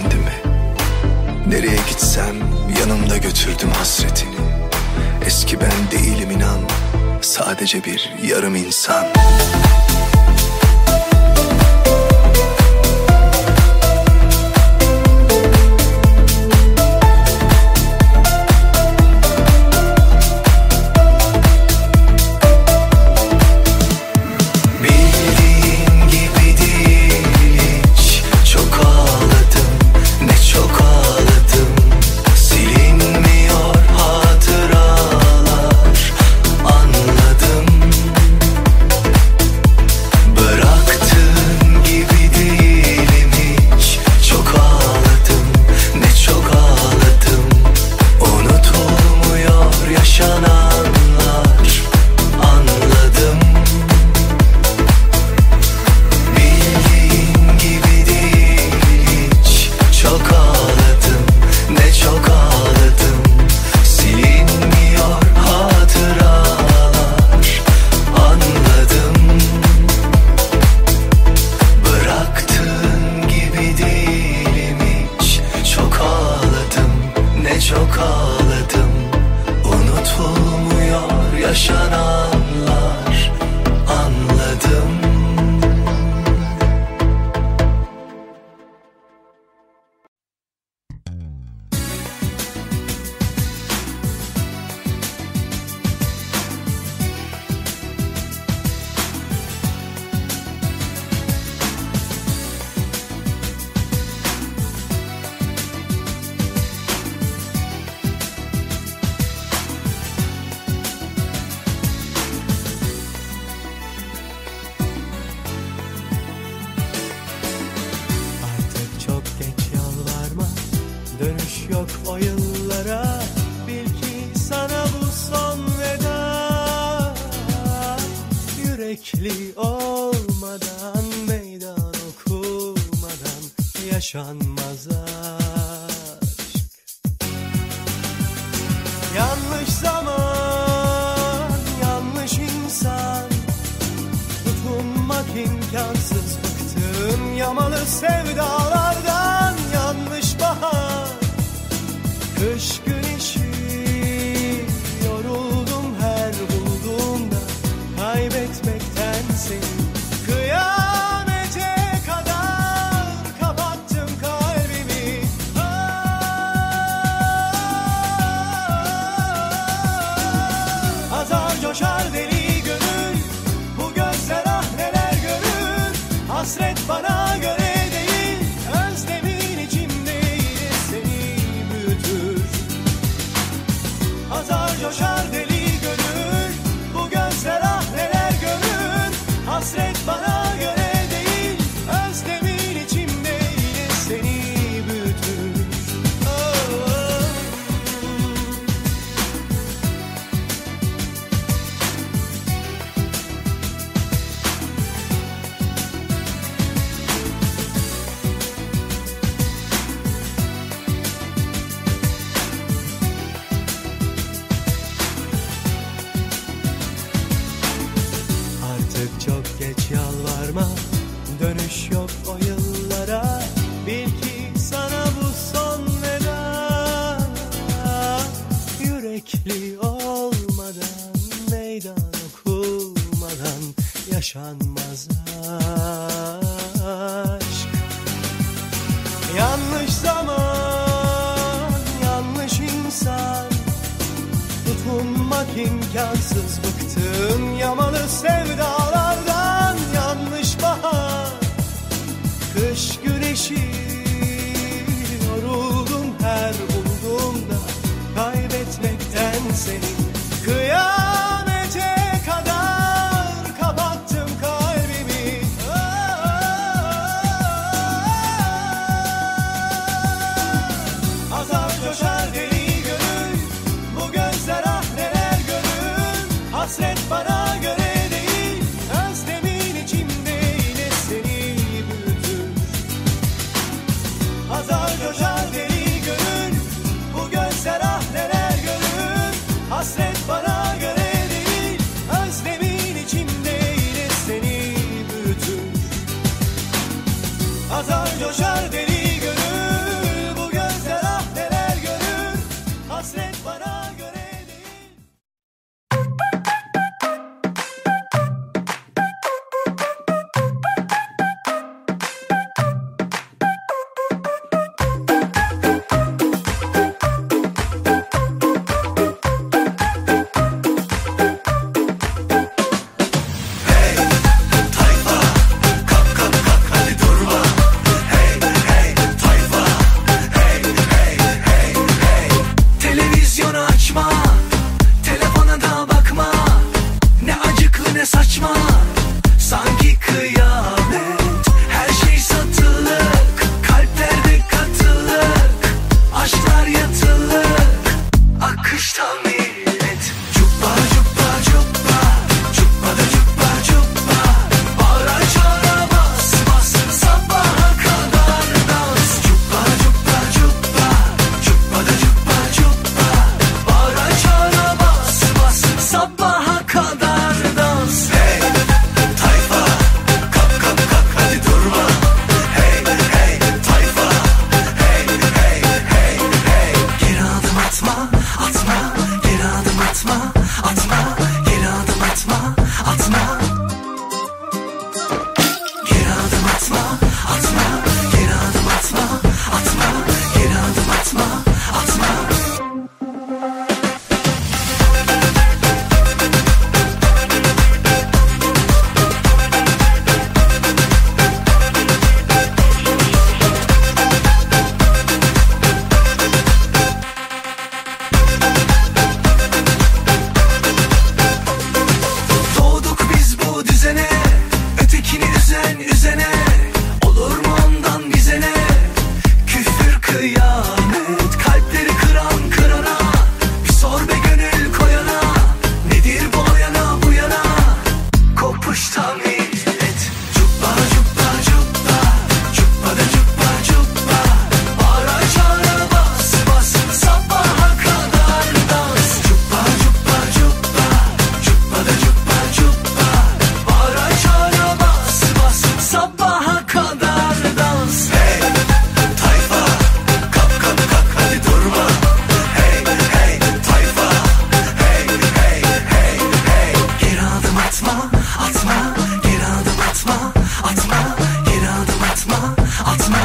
kendimi. Nereye gitsem yanımda götürdüm hasretini. Eski ben değilim inan, sadece bir yarım insan. Yaşananlar anladım. Dönüş yok o yıllara, bil ki sana bu son veda. Yürekli olmadan, meydan okumadan yaşanmaz aşk. Yanlış zaman, yanlış insan, tutunmak imkansız, bıktım yamalı sevdalardan. Yanlış bahar, kış güneşi, yoruldum her bulduğumda kaybetmekten seni. Kıyamete kadar kapattım kalbimi. Azar coşar deli gönül, bu gözler ah neler görür. Hasret bana göre değil, özlemin içimde yine seni büyütür. Azar coşar deli gönül, bu gözler ah neler görür. Hasret bana göre değil, özlemin içimde yine seni büyütür. Artık çok geç, yalvarma, dönüş yok o yıllara. Bil ki sana bu son veda. Yürekli olmadan, meydan okumadan yaşanmaz aşk. Yanlış zaman, yanlış insan, tutunmak imkansız, bıktım yamalı sevdalardan. Yanlış bahar, kış güneşi, yoruldum her bulduğumda kaybetmekten seni. Kıyamete kadar kapattım kalbimi. Azar coşar deli gönül, bu gözler ah neler görür. Hasret bana göre değil, özlemin içimde yine seni büyütür. Azar coşar deli gönül, bu gözler ah neler görür. Hasret bana göre değil, özlemin içimde yine seni büyütür. Azar coşar deli gönül. kıyamet. Kalpleri kıran kırana, bir sor be gönül koyana, nedir bu yana bu yana, kopuştan millet. Cuppa cuppa cuppa, cuppa da cuppa cuppa, bağıra çağıra bas bas, sabaha kadar dans. Cuppa cuppa cuppa, cuppa da cuppa cuppa, bağıra çağıra bas bas, sabaha kadar dans. Hey tayfa, kalk kalk kalk hadi durma. Hey hey tayfa, hey hey hey hey. Geri adım atma, atma, geri adım atma, atma, geri adım atma, atma.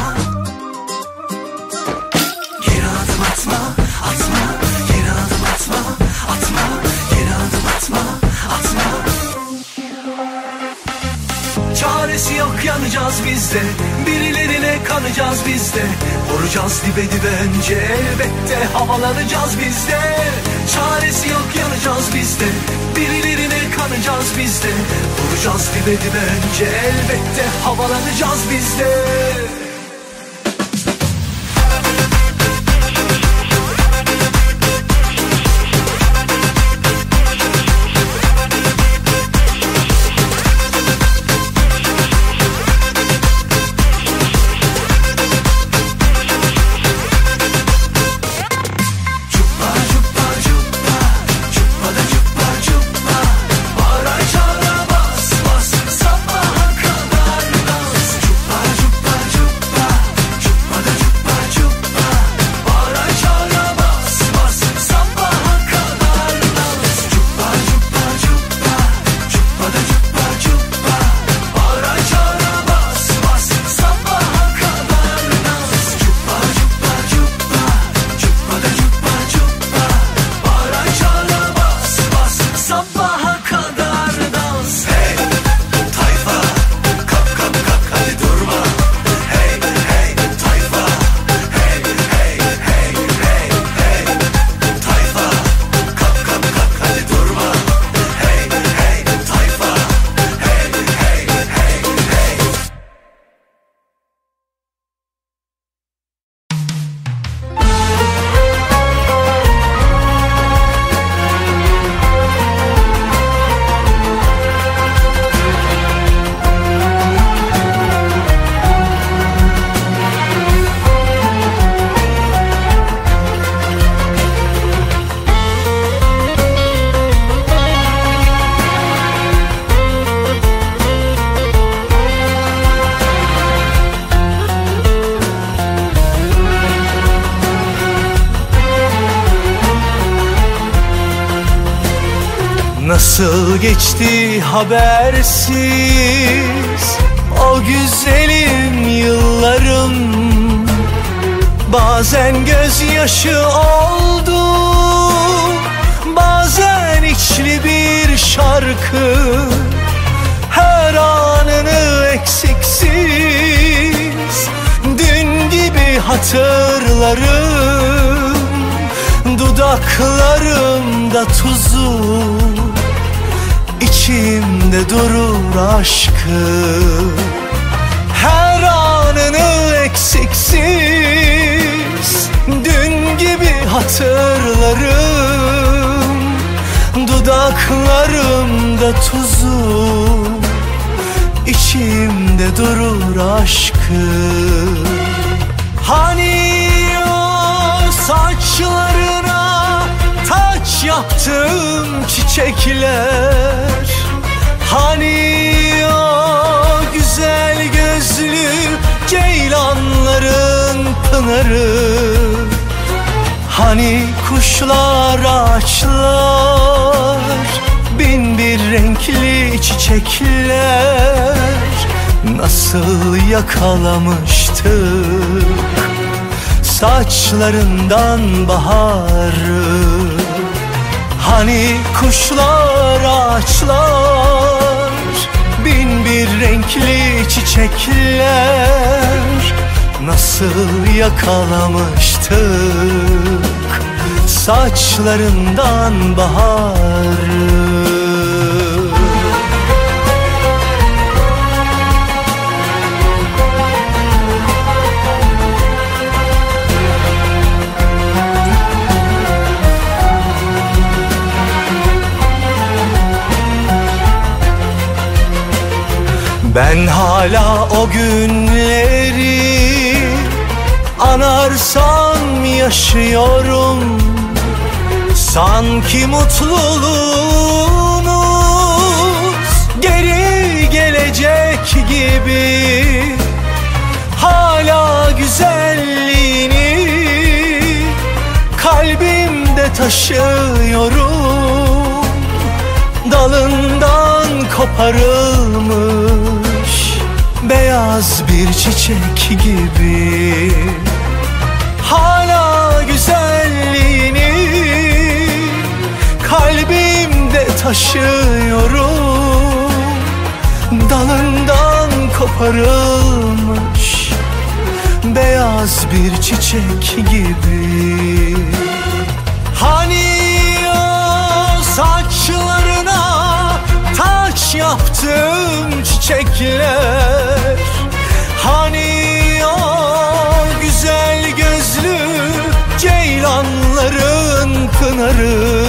Geri adım atma, atma, geri adım atma, atma, geri adım atma, atma. Çaresi yok, yanacağız biz de, birilerine kanacağız biz de. Vuracağız dibe dibe önce, elbette havalanacağız biz de. Çaresi yok, yanacağız biz de, birilerine kanacağız biz de. Vuracağız dibe dibe önce, elbette havalanacağız biz de. Cuppa cuppa cuppa, cuppa da cuppa cuppa, bağıra çağıra bas bas, sabaha kadar dans. Cuppa cuppa cuppa, cuppa da cuppa cuppa, bağıra çağıra bas bas, sabaha kadar dans. Cuppa cuppa cuppa, cuppa da cuppa cuppa, bağıra çağıra bas bas, sabaha kadar dans. Cuppa cuppa cuppa, cuppa da cuppa cuppa, bağıra çağıra bas bas, sabaha kadar dans. Hey tayfa, kalk kalk kalk hadi durma. Hey hey tayfa, hey hey hey hey hey. Tayfa, kalk kalk kalk hadi durma. Hey hey tayfa, hey hey hey hey. Nasıl geçti habersiz o güzelim yıllarım. Bazen gözyaşı oldu, bazen içli bir şarkı. Her anını eksiksiz dün gibi hatırlarım. Dudaklarımda tuzu, İçimde durur aşkı. Her anını eksiksiz dün gibi hatırlarım. Dudaklarımda tuzu, içimde durur aşkı. Hani o saçlarına taç yaptım çiçekler, hani o güzel gözlü ceylanların pınarı, hani kuşlar, ağaçlar, bin bir renkli çiçekler. Nasıl yakalamıştık saçlarından baharı. Hani kuşlar, ağaçlar, bin bir renkli çiçekler. Nasıl yakalamıştık saçlarından baharı. Ben hala o günleri anarsam yaşıyorum. Sanki mutluluğumuz geri gelecek gibi. Hala güzelliğini kalbimde taşıyorum. Dalından koparılmış beyaz bir çiçek gibi. Hala güzelliğini kalbimde taşıyorum. Dalından koparılmış beyaz bir çiçek gibi. Hani o saçlarına taç yaptım çiçekler, hani o güzel gözlü ceylanların pınarı,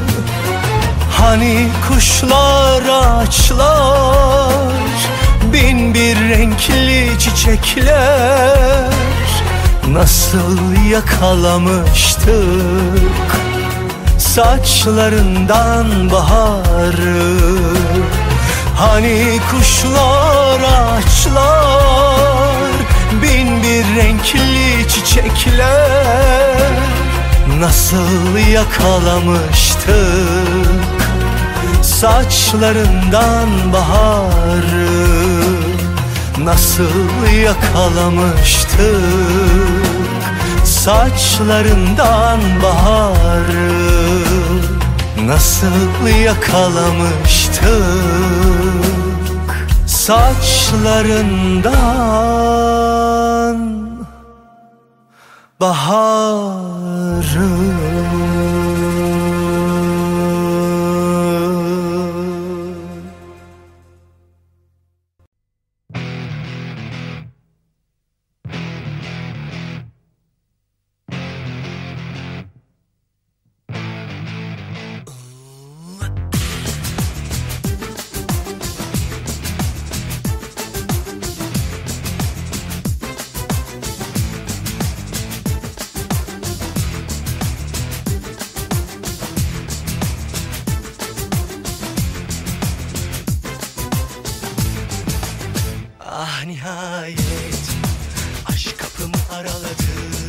hani kuşlar, ağaçlar, bin bir renkli çiçekler. Nasıl yakalamıştık saçlarından baharı. Hani kuşlar, ağaçlar, bin bir renkli çiçekler. Nasıl yakalamıştık saçlarından baharı. Nasıl yakalamıştık saçlarından baharı. Nasıl yakalamıştık saçlarından baharı. Ah nihayet aşk kapımı araladı.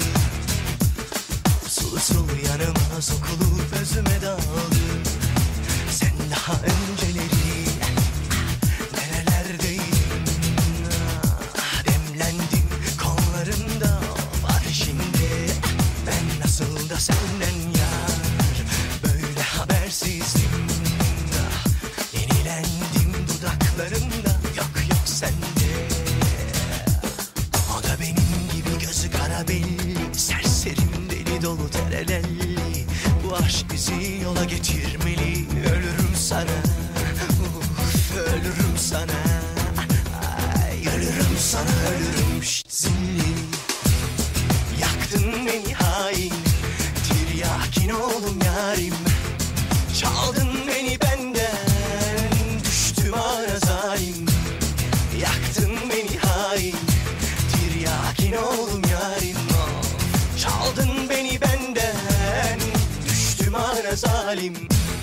Usul usul yanıma sokulup özüme daldı. Sen daha önceleri nerelerdeydin? Demlendim kollarında var şimdi. Ben nasıl da senden yar böyle habersizdim. Yenilendim dudaklarında, yok yok sende. O da benim gibi gözü kara belli, serserim deli dolu terelelli. Bu aşk bizi yola getirmeli. Ölürüm sana, ölürüm sana. Ay, ölürüm sana, ölürüm şşt zilli. Yaktın beni hain, tiryakin oğlum yarim. Çaldın beni benden, düştüm ara zalim. Yaktın beni hain, tiryakin oğlum yarim. Çaldın beni benden, düştüm ara zalim.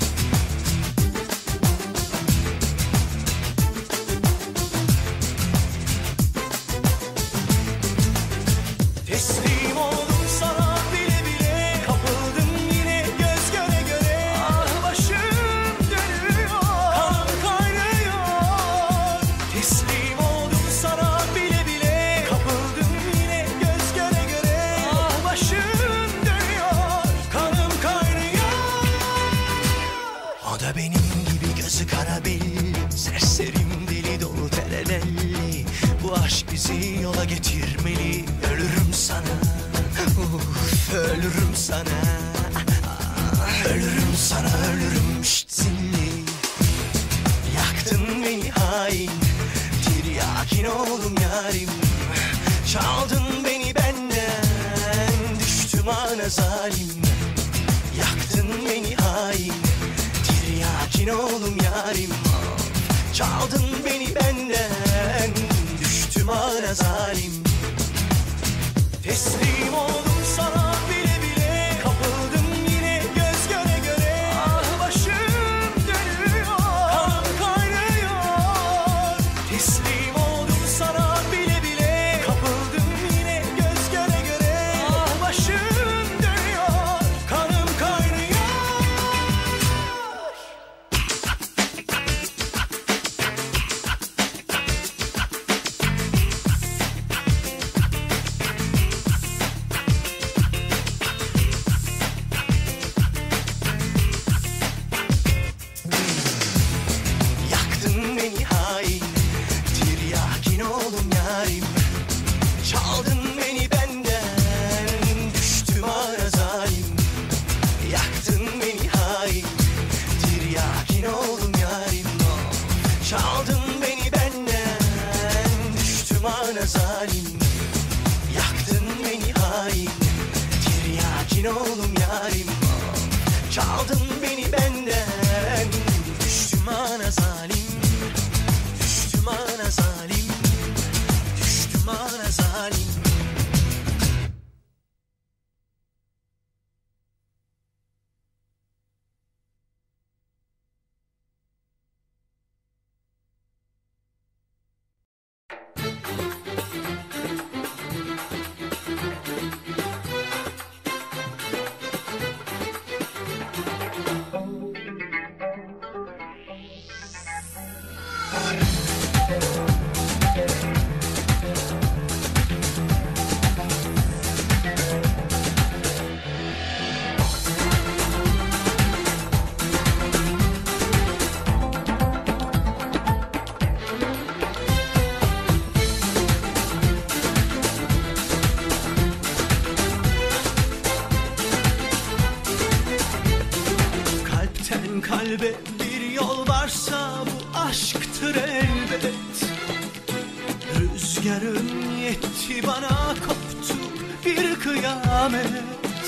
Teslim oldum sana bile bile, kapıldım yine göz göre göre. Ah başım dönüyor, kanım kaynıyor. Teslim oldum sana bile bile, kapıldım yine göz göre göre. Ah başım dönüyor, kanım kaynıyor. O da benim gibi gözü kara belli, serserim deli dolu terelelli. Bu aşk bizi yola getirmeli. Ölürüm sana, ölürüm sana. Ölürüm sana, ölürüm şşt zilli. Yaktın beni hain, tiryakin oğlum yarim. Çaldın beni benden, düştüm ana zalim. Yaktın beni hain, tiryakin oğlum yarim. Çaldın beni benden, bana zalim. Teslim oldum sana bile bile, kapıldım yine göz göre göre. Ah başım dönüyor, kanım kaynıyor. Teslim oldum sana bile bile, kapıldım yine göz göre göre. Ah başım dönüyor, kanım kaynıyor. Yaktın beni hain, tiryakin oldum yarim. Çaldın beni benden, düştüm ara zalim. Yaktın beni hain, tiryakin oldum yarim. Çaldın beni benden, düştüm ara zalim. Yaktın beni hain, tiryakin oldum yarim. Çaldın beni benden, düştüm ana zalim. Düştüm ana zalim. Düştüm ana zalim. Kalpten kalbe bir yol varsa bu aşktır elbet. Rüzgarın yetti bana, koptu bir kıyamet.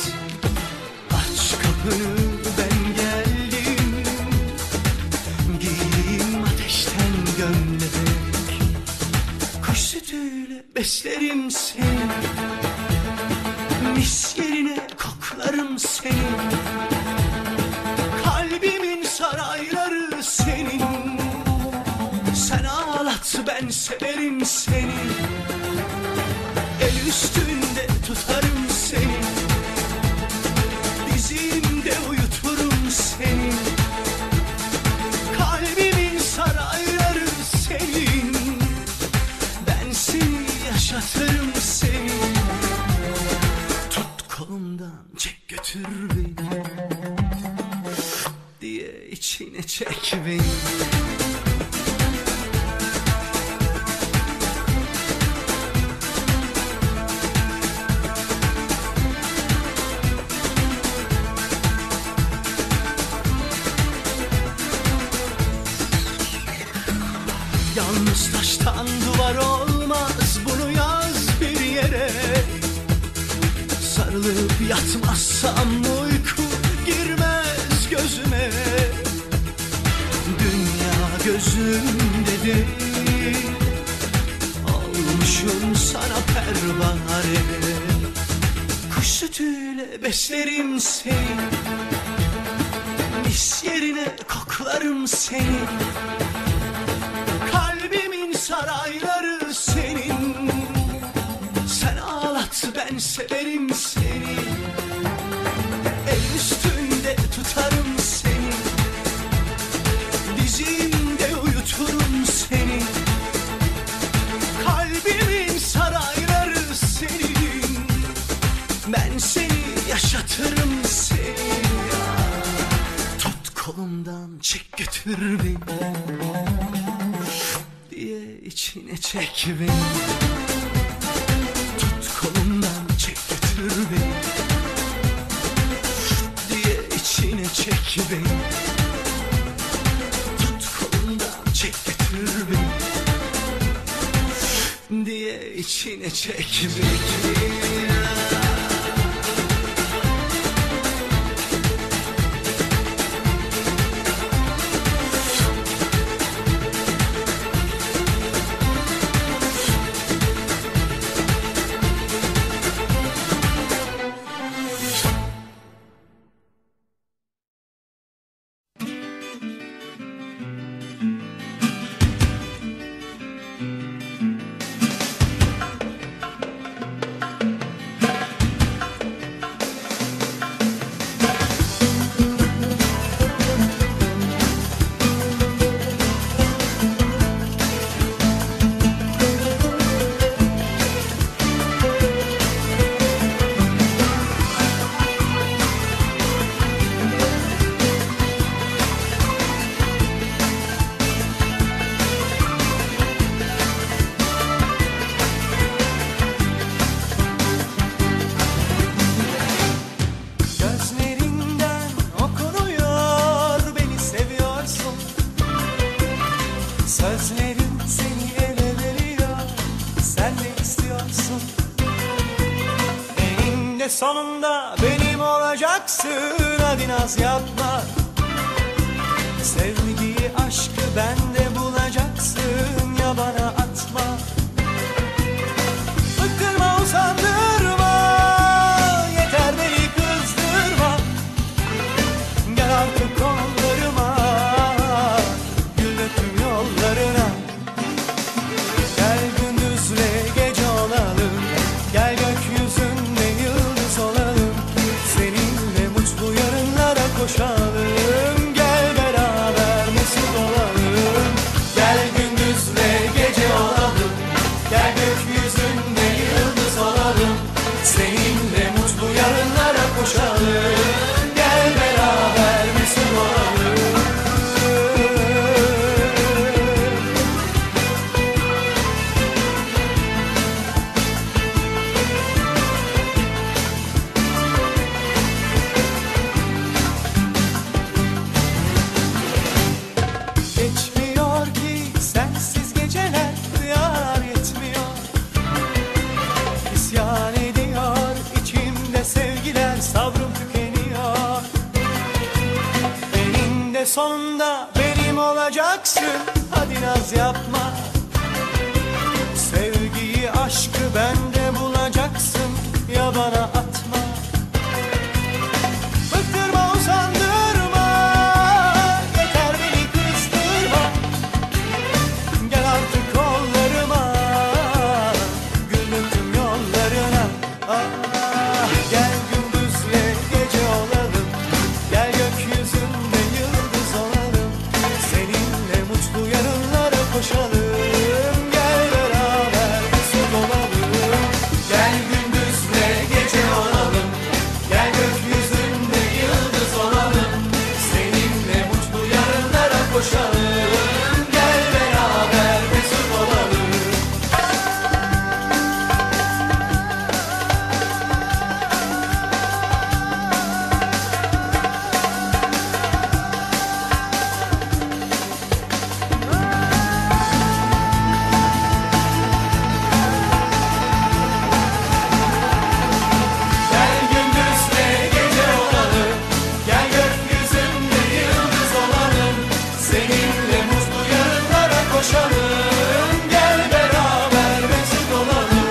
Aç kapını ben geldim, giyeyim ateşten gömlek. Kuş sütüyle beslerim seni, mis yerine koklarım seni. Kalbimin sarayları senin, sen ağlat ben severim seni. El üstünde tutarım seni, dizimde uyuturum seni. Kalbimin sarayları senin, ben seni yaşatırım seni. Tut kolumdan çek götür beni, diye içine çek beni. Yalnız taştan duvar olmaz, bunu yaz bir yere. Sarılıp yatmazsam uyku girmez gözüme. Dünya gözümde değil, olmuşum sana pervane. Kuş sütüyle beslerim seni, mis yerine koklarım seni. Kalbimin sarayları senin, sen ağlat ben severim seni. El üstünde tutarım seni, dizimde uyuturum seni. Kalbimin sarayları senin, ben seni yaşatırım seni. Tut kolumdan çek götür beni, diye içine çek beni. Tut kolumdan çek götür beni, diye içine çek beni. Tut kolumdan çek götür beni, diye içine çek beni. Eninde sonunda benim olacaksın, hadi naz yapma. Sevgiyi, aşkı bende bulacaksın, ya bana atma. Bıktırma, usandırma, yeter beni kızdırma. Gel artık kollarıma, gül döktüm yollarına. Gel gündüzle gece olalım, gel gökyüzünde yıldız olalım. Seninle mutlu yarınlara koşalım, gel beraber mesut olalım. Gel gündüzle gece olalım, gel gökyüzünde yıldız olalım. Seninle mutlu yarınlara koşalım, gel beraber mesut olalım. Geçmiyor ki sensiz geceler, yar yetmiyor. İsyan ediyor içimde sevgiler, sabrım tükeniyor. Eninde sonunda benim olacaksın, hadi naz yapma. Sevgiyi, aşkı bende bulacaksın, ya bana atma. Bıktırma, usandırma, yeter beni kızdırma. Gel artık kollarıma, gül döktüm yollarına. Ah, gel gündüzle gece olalım, gel gökyüzünde yıldız olalım. Seninle mutlu yarınlara koşalım, gel beraber mesut olalım. Gel gündüzle gece olalım, gel gökyüzünde yıldız olalım. Seninle mutlu yarınlara koşalım, gel beraber mesut olalım. Gel gündüzle gece olalım, gel gökyüzünde yıldız olalım. Seninle mutlu yarınlara koşalım, gel beraber mesut olalım.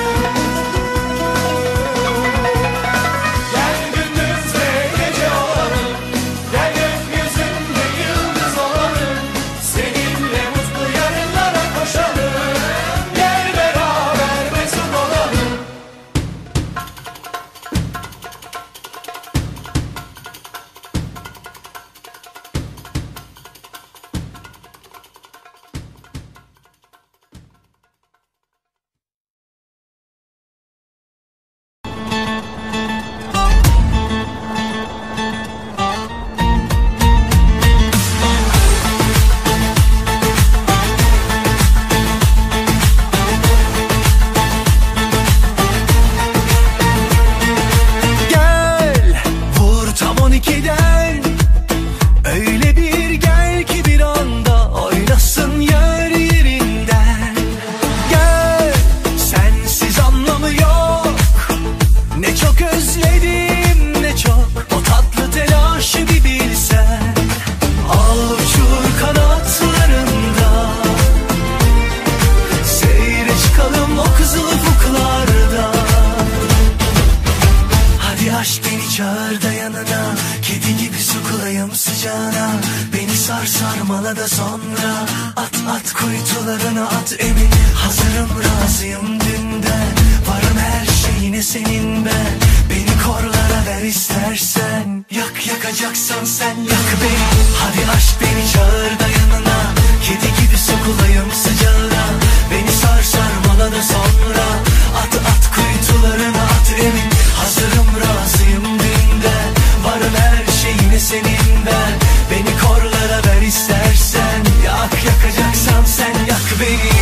Gel gündüzle gece olalım, gel gökyüzünde yıldız olalım. Seninle mutlu yarınlara koşalım, gel beraber mesut olalım. Gel, vur tam 12'den. Öyle bir gel ki bir anda oynasın yer yerinden. Gel, sensiz anlamı yok. Ne çok özledim, ne çok o tatlı telaşı bir bilsen. Al uçur kanatlarında, seyre çıkalım o kızıl ufuklarda. Hadi aşk beni çağır da yanına, kedi gibi sokulayım sıcağına. Beni sar sarmala da sonra at at kuytularına at emin. Hazırım, razıyım dünden, varım her şeyine senin ben. Beni korlara ver istersen, yak yakacaksan sen yak beni. Hadi aşk beni çağır da yanına, kedi gibi sokulayım sıcağına. Beni sar sarmala da sonra at at kuytularına at emin. Hazırım, razıyım dünden, varım her şeyine senin ben. Beni korlara ver istersen, yak yakacaksan sen yak beni.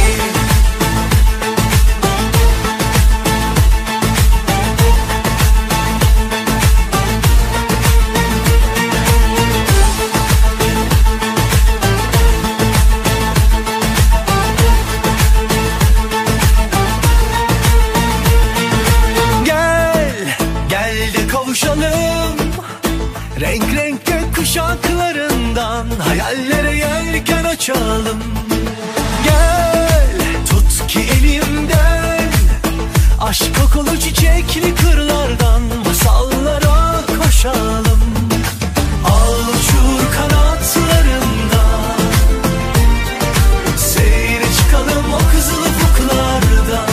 kavuşalım. Renk renk gök kuşaklarından hayallere yelken açalım. Gel tut ki elimden, aşk kokulu çiçekli kırlardan masallara koşalım. Al uçur kanatlarında, seyre çıkalım o kızıl ufuklarda.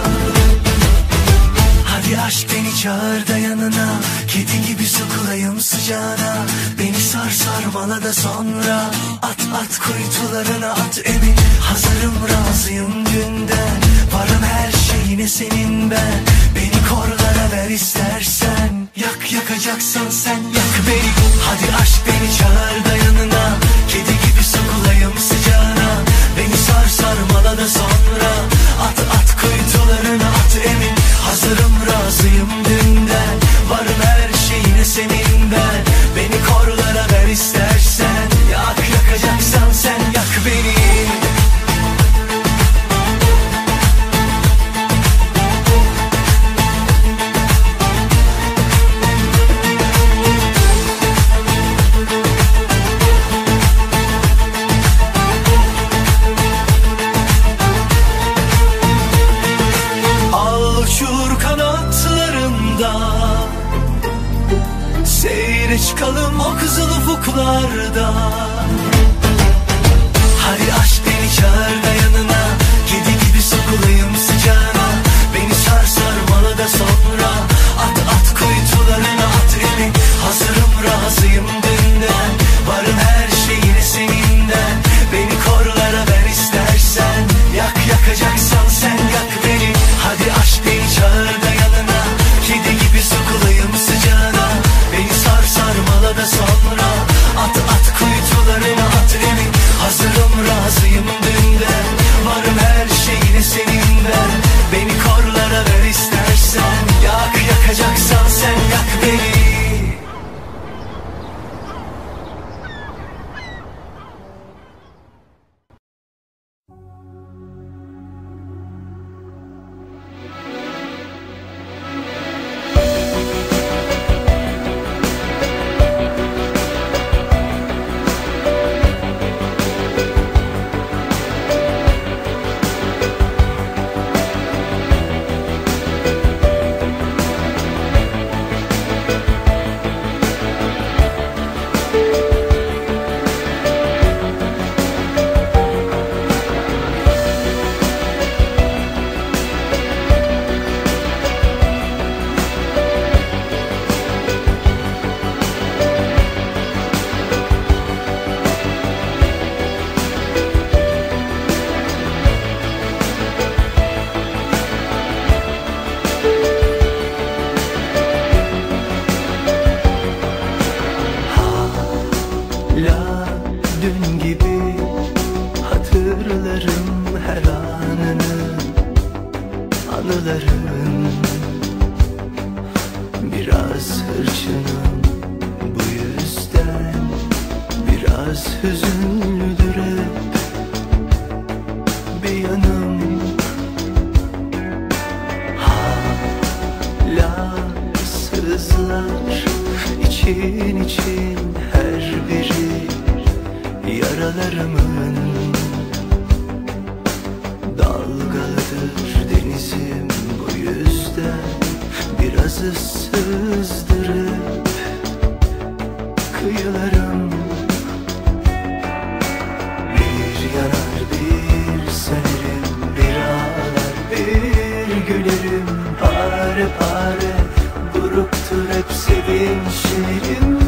Hadi aşk beni çağır da yanına, kedi gibi sokulayım sıcağına. Beni sar sarmala da sonra at at kuytularına at emin. Hazırım razıyım dünden, varım her şeyine senin ben. Beni korlara ver istersen, yak yakacaksan sen yak beni. Hadi aşk beni çağır da yanına, kedi gibi sokulayım sıcağına. Beni sar sarmala da sonra at at kuytularına at emin. Hazırım razıyım dünden, varım her şeyine senin ben. Beni korlara ver istersen, yak yakacaksan sen yak beni. Al uçur kanatlarında, seyre çıkalım o kızıl ufuklarda. Hadi aşk beni çağır da yanına, kedi gibi sokulayım sıcağına. Beni sar sarmala da sonra at at kuytularına at emin. Hazırım razıyım dünden, varım her şeyine seninden. Beni korlara ver istersen, yak yakacaksan sen yak beni. Hadi aşk beni çağır da yanına, kedi gibi sokulayım sıcağına. Beni sar sarmala da sonra at at kuytularına at emin. Hazırım razıyım dünden, varım her şeyine senin ben. Beni korlara ver istersen, yak yakacaksan sen yak beni. Hala dün gibi hatırlarım her anını, anıların. Biraz hırçınım bu yüzden, biraz hüzünlüdür hep bir yanım. Hala sızlar için için her biri yaralarımın. Dalgalıdır denizim bu yüzden, biraz ıssızdırıp kıyılarım. Bir yanar bir sönerim, bir ağlar bir gülerim. Pare pare duruptur hep sevinçlerim.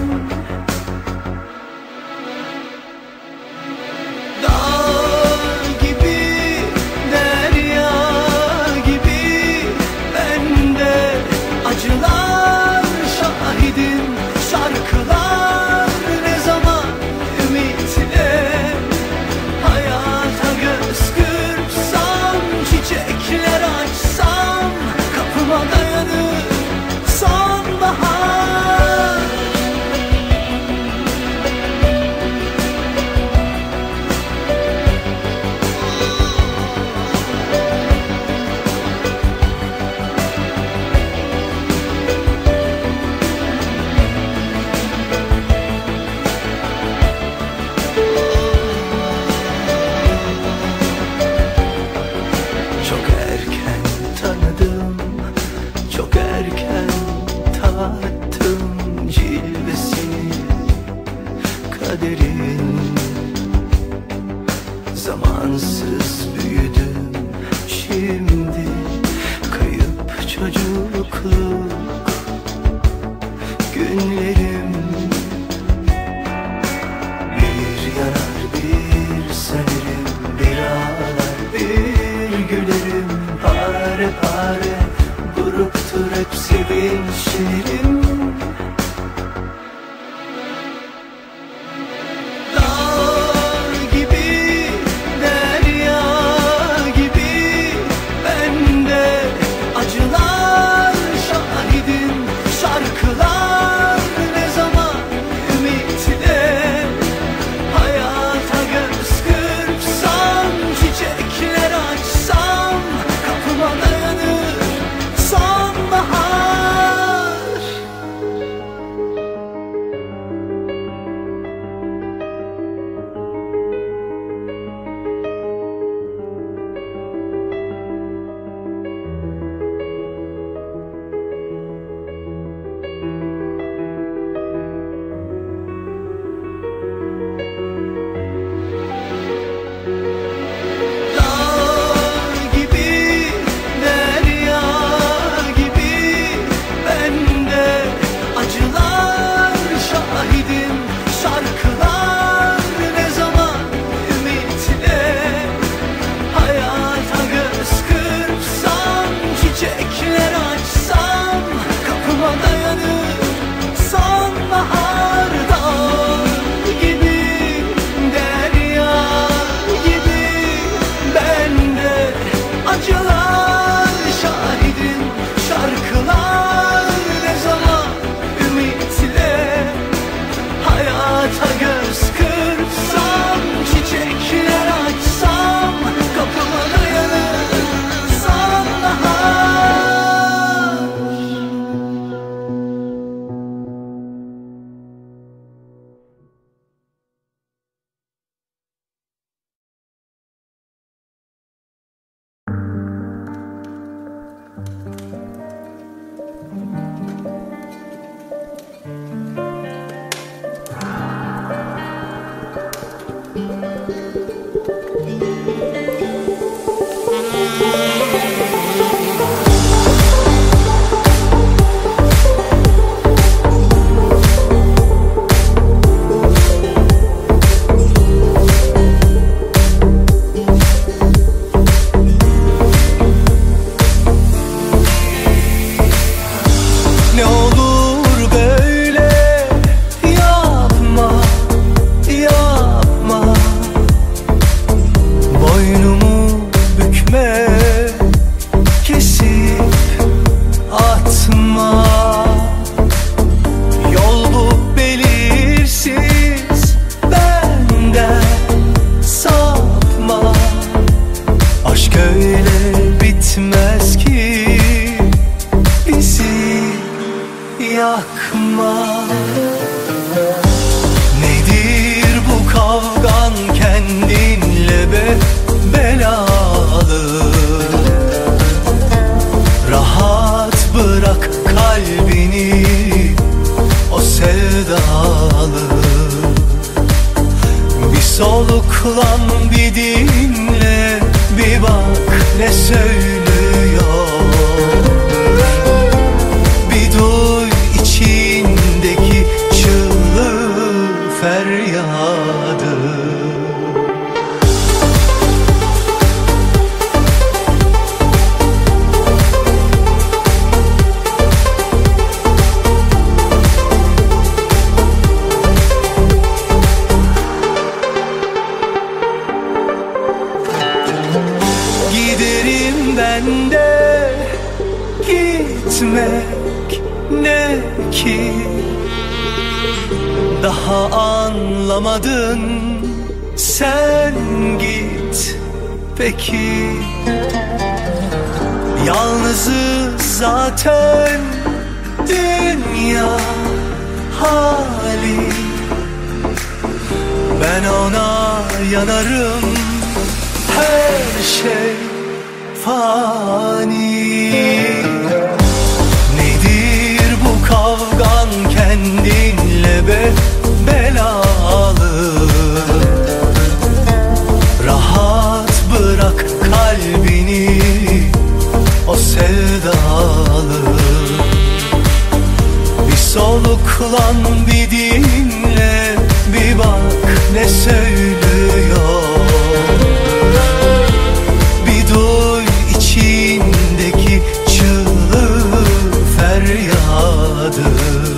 günlerim. Bir yanar bir sönerim, bir ağlar bir gülerim. Pare pare buruktur hep sevinçlerim. Soluklan bir dinle, bir bak ne söylüyor. Bir duy içindeki çığlığı, feryadı. Ben de gitmek ne ki, daha anlamadın, sen git peki. Yalnızız zaten dünya hali, ben ona yanarım, her şey fani. Nedir bu kavgan kendinle be belalı? Rahat bırak kalbini, o sevdalı. Bir soluklan, bir dinle, bir bak ne söylüyor. Bir duy içindeki çığlığı, feryadı.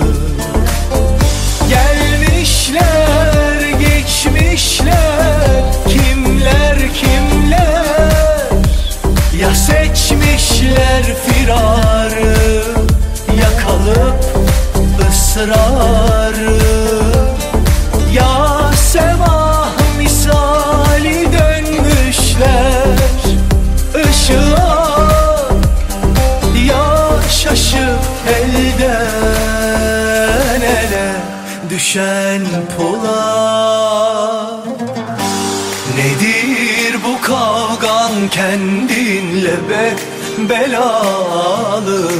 Gelmişler, geçmişler, kimler kimler. Ya seçmişler firarı, yakalıp ısrarı. Ya semah misali dönmüşler ışığa. Ya şaşıp elden ele düşen pula. Nedir bu kavgan kendinle be belalı?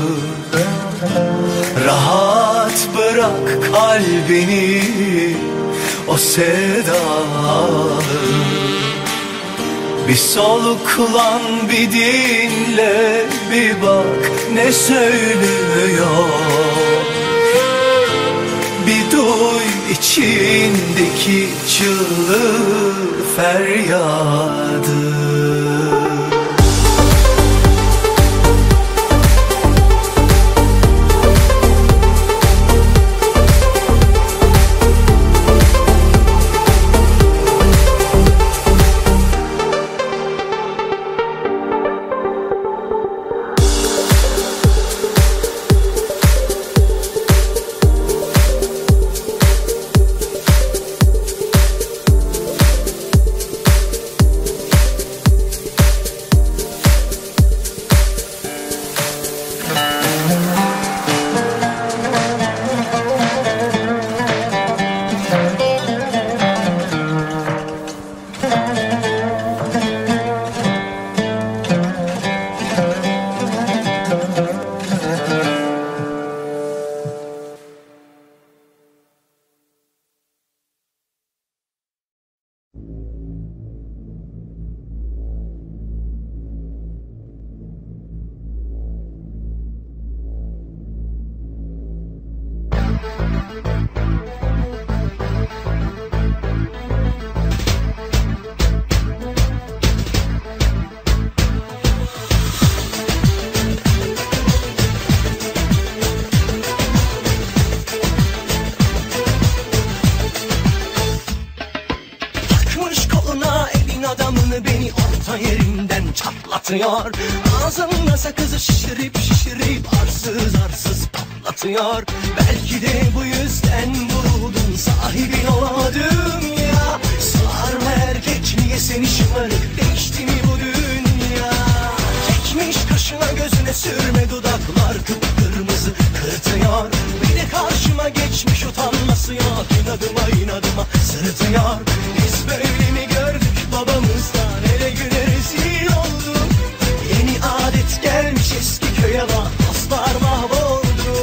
Rahat bırak kalbini o sevdalı. Bir soluklan, bir dinle, bir bak ne söylüyor. Bir duy içindeki çığlığı, feryadı. Beni orta yerimden çatlatıyor. Ağzımda sakızı şişirip şişirip arsız arsız patlatıyor. Belki de bu yüzden vuruldum, sahibin olamadım ya. Sağır mı erkek, niye seni şımarık, değişti mi bu dünya? Çekmiş kaşına gözüne sürme, dudaklar kıpkırmızı kırtıyor. Bir de karşıma geçmiş, utanması yok, inadıma inadıma sırıtıyor. Biz böyle mi gördük babamızdan, ele güne rezil olduk. Yeni adet gelmiş eski köye bak, dostlar mahvoldu.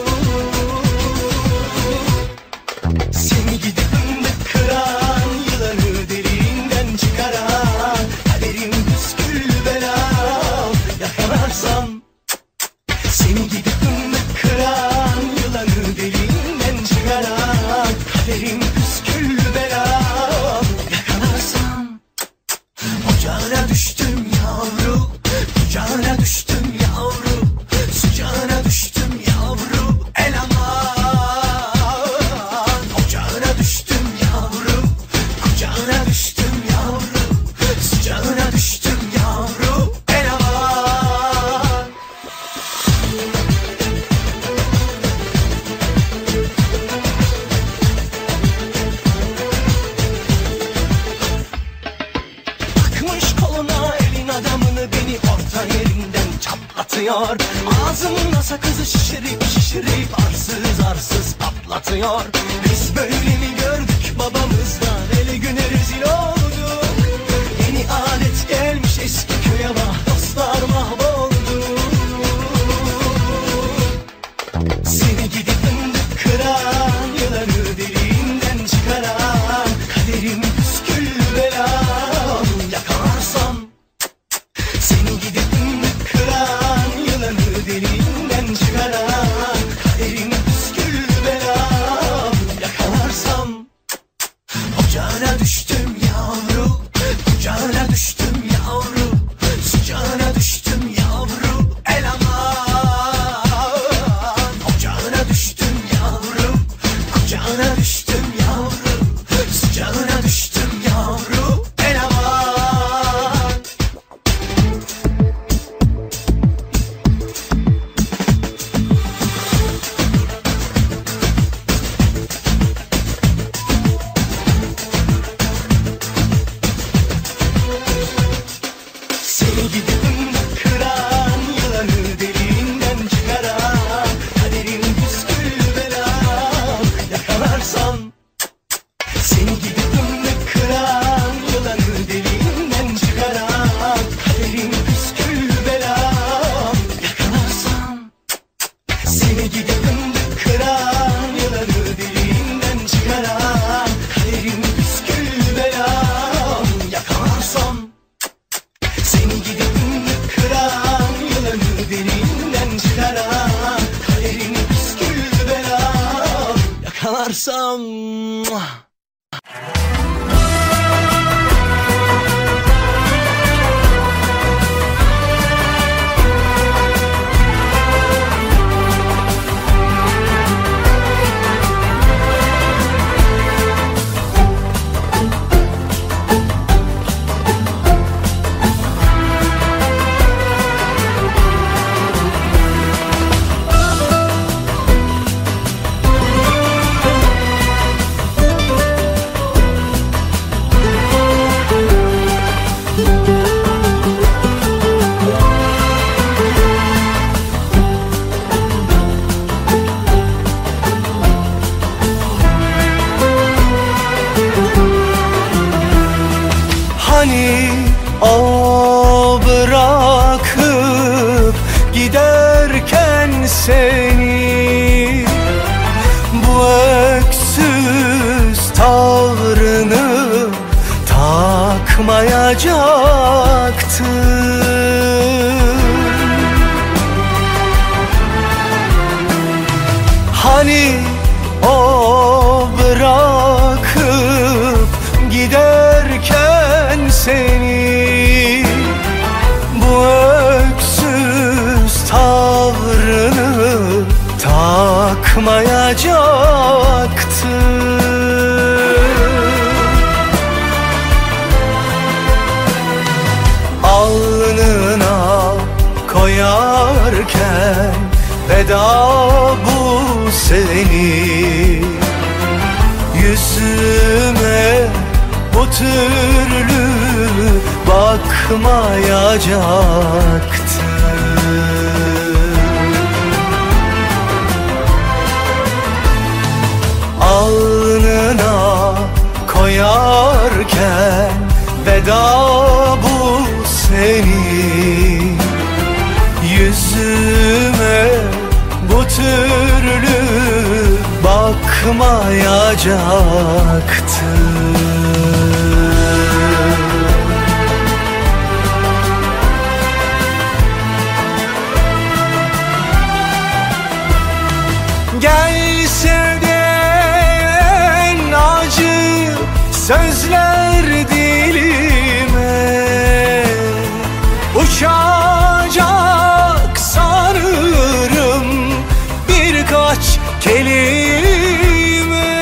Seni gidip fındık kıran, yılanı deliğinden çıkaran, kaderim püskül belam, yakalarsam. Seni gidip fındık kıran, yılanı deliğinden çıkaran, kaderim püskül belam, yakalarsam. Ocağına düştüm yavru, kucağına düştüm yavru, sıcağına düştüm yavru, el aman. Ocağına düştüm yavru, kucağına düştüm yavru, sıcağına düştüm yavru, el aman. Takmış koluna elin adamını, beni orta yerinden çatlatıyor. Ağzımda sakızı şişirip şişirip arsız arsız patlatıyor. Biz böyle mi gördük babamızdan, ele güne rezil olduk. Yeni adet gelmiş eski köye bak, dostlar mahvoldu. Seni gidip fındık kıran, yılanı deliğinden çıkaran, kaderim püskül belam, yakalarsam. Seni gidip fındık kıran, yılanı deliğinden çıkaran, kaderim püskül yakarsam. Hani o bırakıp giderken seni, bu öksüz tavrını takmayacaktı. Hani o bırakıp giderken seni, bu öksüz tavrını takmayacaktı. Alnına koyarken veda bu seni, yüzüme bu türlü bakmayacaktı. Alnına koyarken veda bu seni, yüzüme bu türlü bakmayacaktı. Gelse de en acı sözler dilime uçacak sanırım birkaç kelime.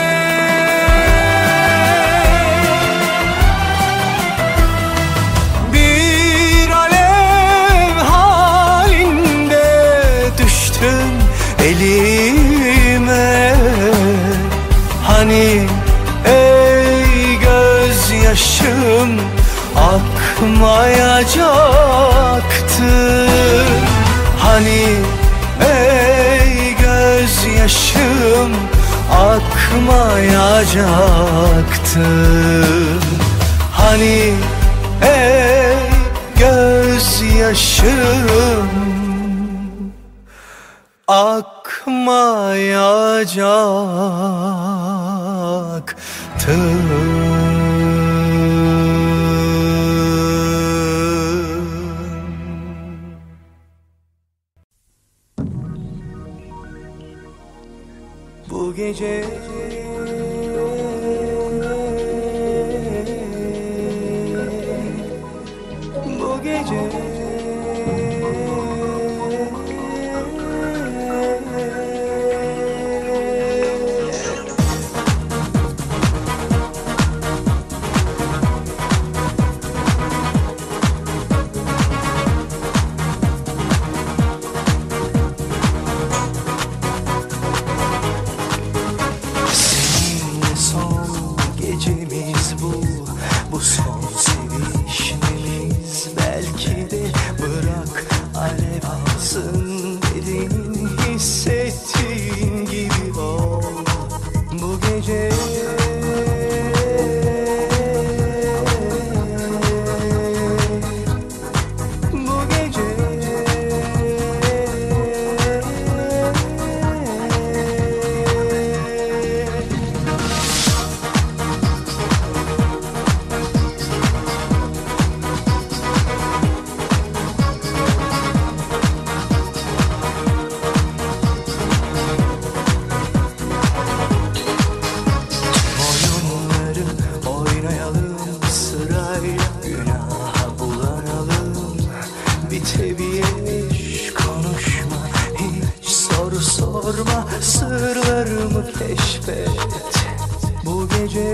Bir alev halinde düştün elime. Hani ey gözyaşım akmayacaktı. Hani ey gözyaşım akmayacaktı. Hani ey gözyaşım akmayacaktı. Bu gece bu gece seninle son gecemiz bu son sevişmemiz belki de sırlarımı keşfet bu gece.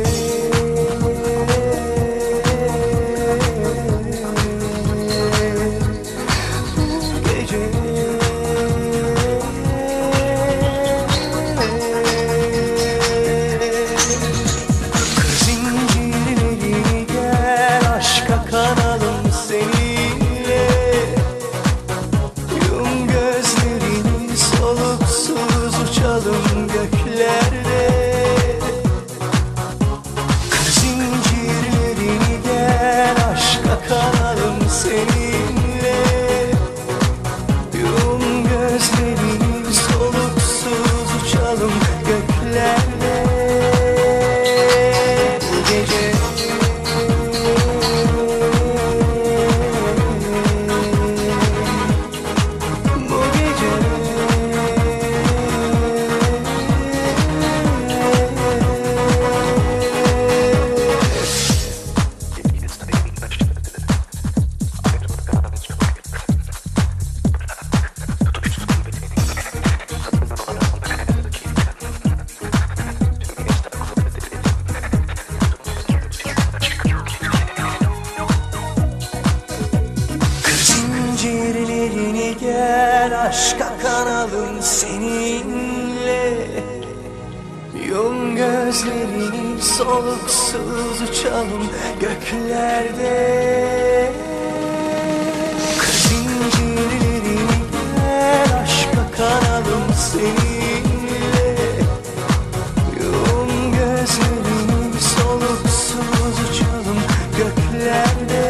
Aşka kanalım seninle. Yum gözlerini soluksuz uçalım göklerde. Kır zincirlerini gel aşka kanalım seninle. Yum gözlerini soluksuz uçalım göklerde.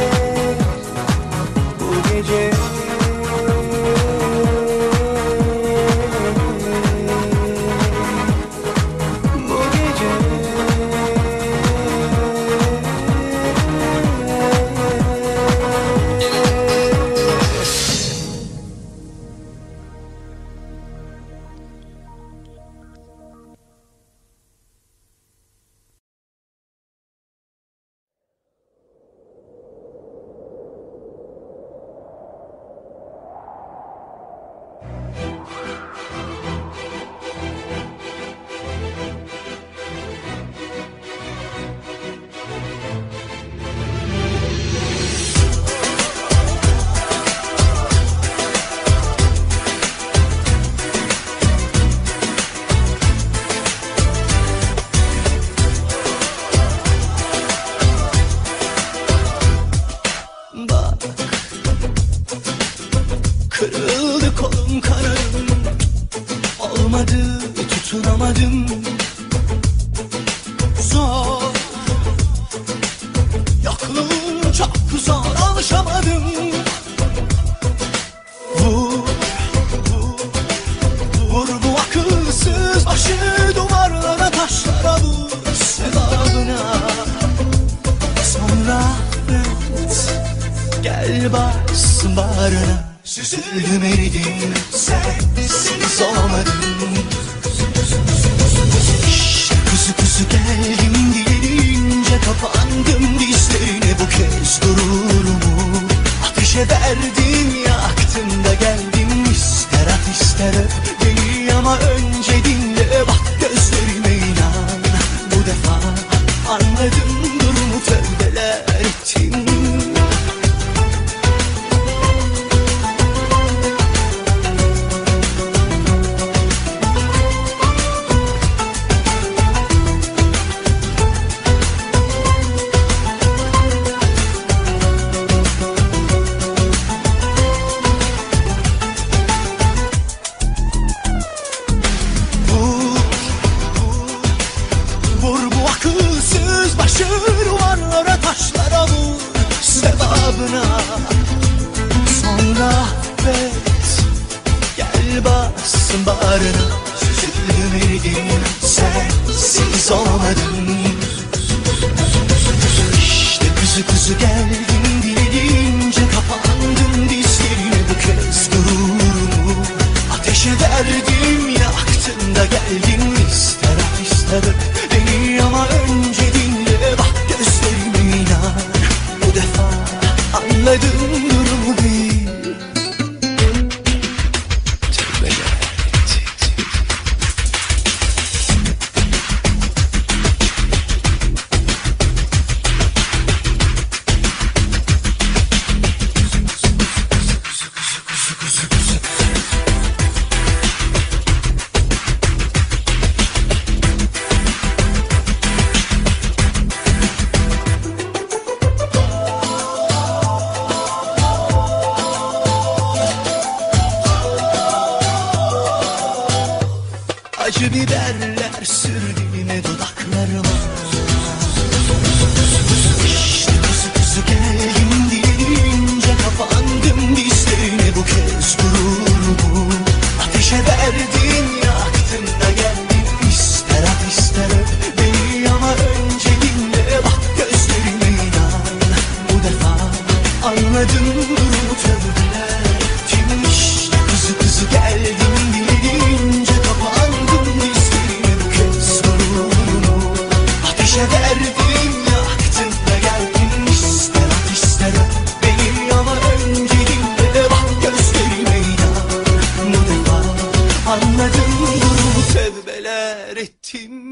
Bu gece kırıldı kolum kanarım, olmadı tutunamadım. Zor, yokluğun çok zor, alışamadım. Vur, vur, vur bu akılsız başı duvarlara taşlara vur sevabına. Sonra gel bas bağrına. Süzüldüm eridim, sensiz olamadım. İşte kuzu kuzu geldim dilince kapandım dizlerine. Bu kez gururumu ateşe verdim, yaktım da geldim. İster at ister öp beni ama önce dinle, bak gözlerime inan. Bu defa anladım durumu, tövbeler ettim. Duvarlara taşlara vur sevabına. Sonra affet, gel bas bağrına. Süzüldüm eridim, sensiz olamadım. İşte kuzu kuzu geldim dileyince kapandım dizlerine. Bu kez gururumu ateşe verdim, yaktım da geldim. İster at ister öp beni ama önce dinle, bak gözlerime inan. Bu defa anladım durumu değil. Tövbeler ettim. biberler sürdü yine dudaklarıma. İşte kuzu kuzu geldim deyince kapandım dizlerine, bu kez gururumu ateşe verdin, yaktın da geldin. İster at ister öp beni ama önce dinle, bak gözlerime inan. Bu defa anladım durumu, tövbeler ettim. İşte kuzu kuzu geldim deyince kapandım dizlerine, bu kez gururumu ateşe verdin, yaktın da geldin. İster at ister öp beni ama önce dinle, bak gözlerime inan. Bu defa anladım durumu, tövbeler ettim.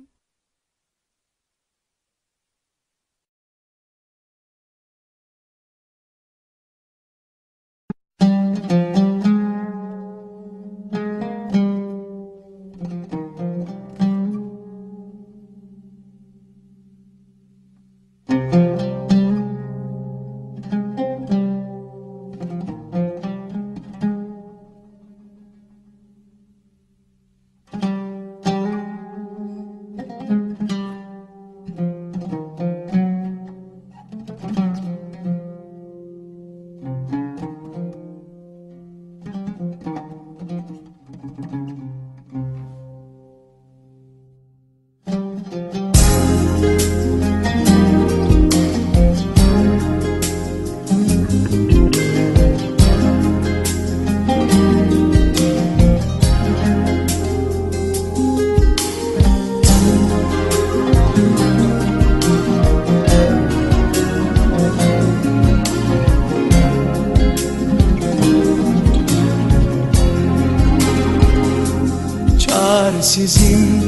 Çaresizim,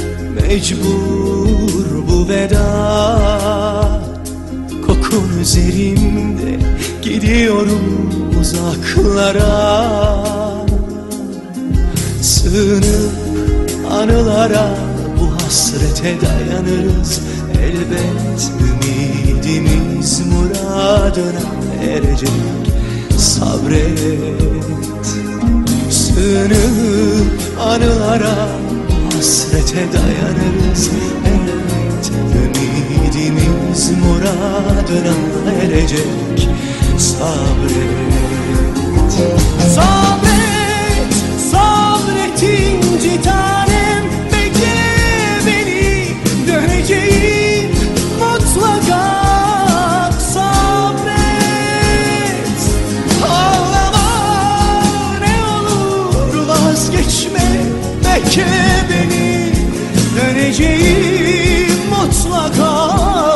mecbur bu veda. Kokun üzerimde, gidiyorum uzaklara. Sığınıp anılara, bu hasrete dayanırız elbet. Ümidimiz muradına erecek, sabret. Sığınıp anılara, hasrete dayanırız elbet. Ümidimiz muradına erecek, sabret. Sabret, sabret inci tanem, bekle beni, döneceğim mutlaka. Sabret, ağlama ne olur, vazgeçme, bekle beni, döneceğim mutlaka.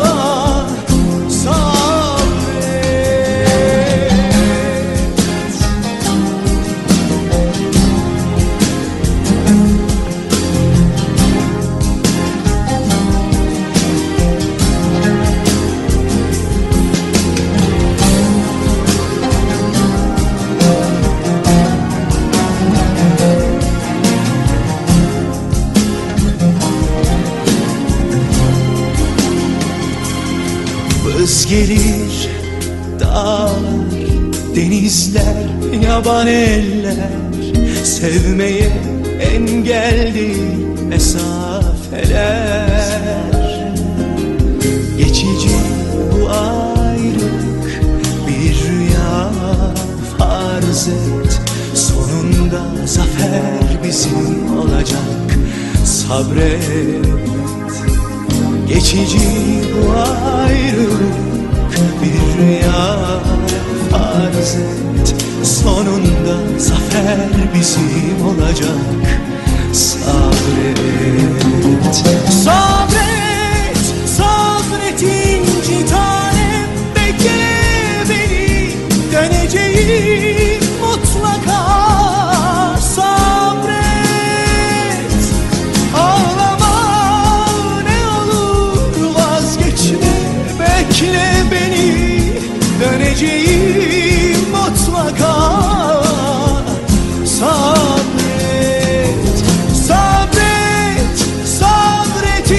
Vız gelir dağlar, denizler, yaban eller, sevmeye engelli mesafeler. Geçici bu ayrılık bir rüya, farz et. Sonunda zafer bizim olacak, sabret. Geçici bu ayrılık bir rüya, farz et. Sonunda zafer bizim olacak, sabret. Sabret, sabret inci tanem, bekle beni, döneceğim mutlaka. Sabret, ağlama ne olur, vazgeçme, bekle beni, döneceğim mutlaka. Sabret, sabret, sabret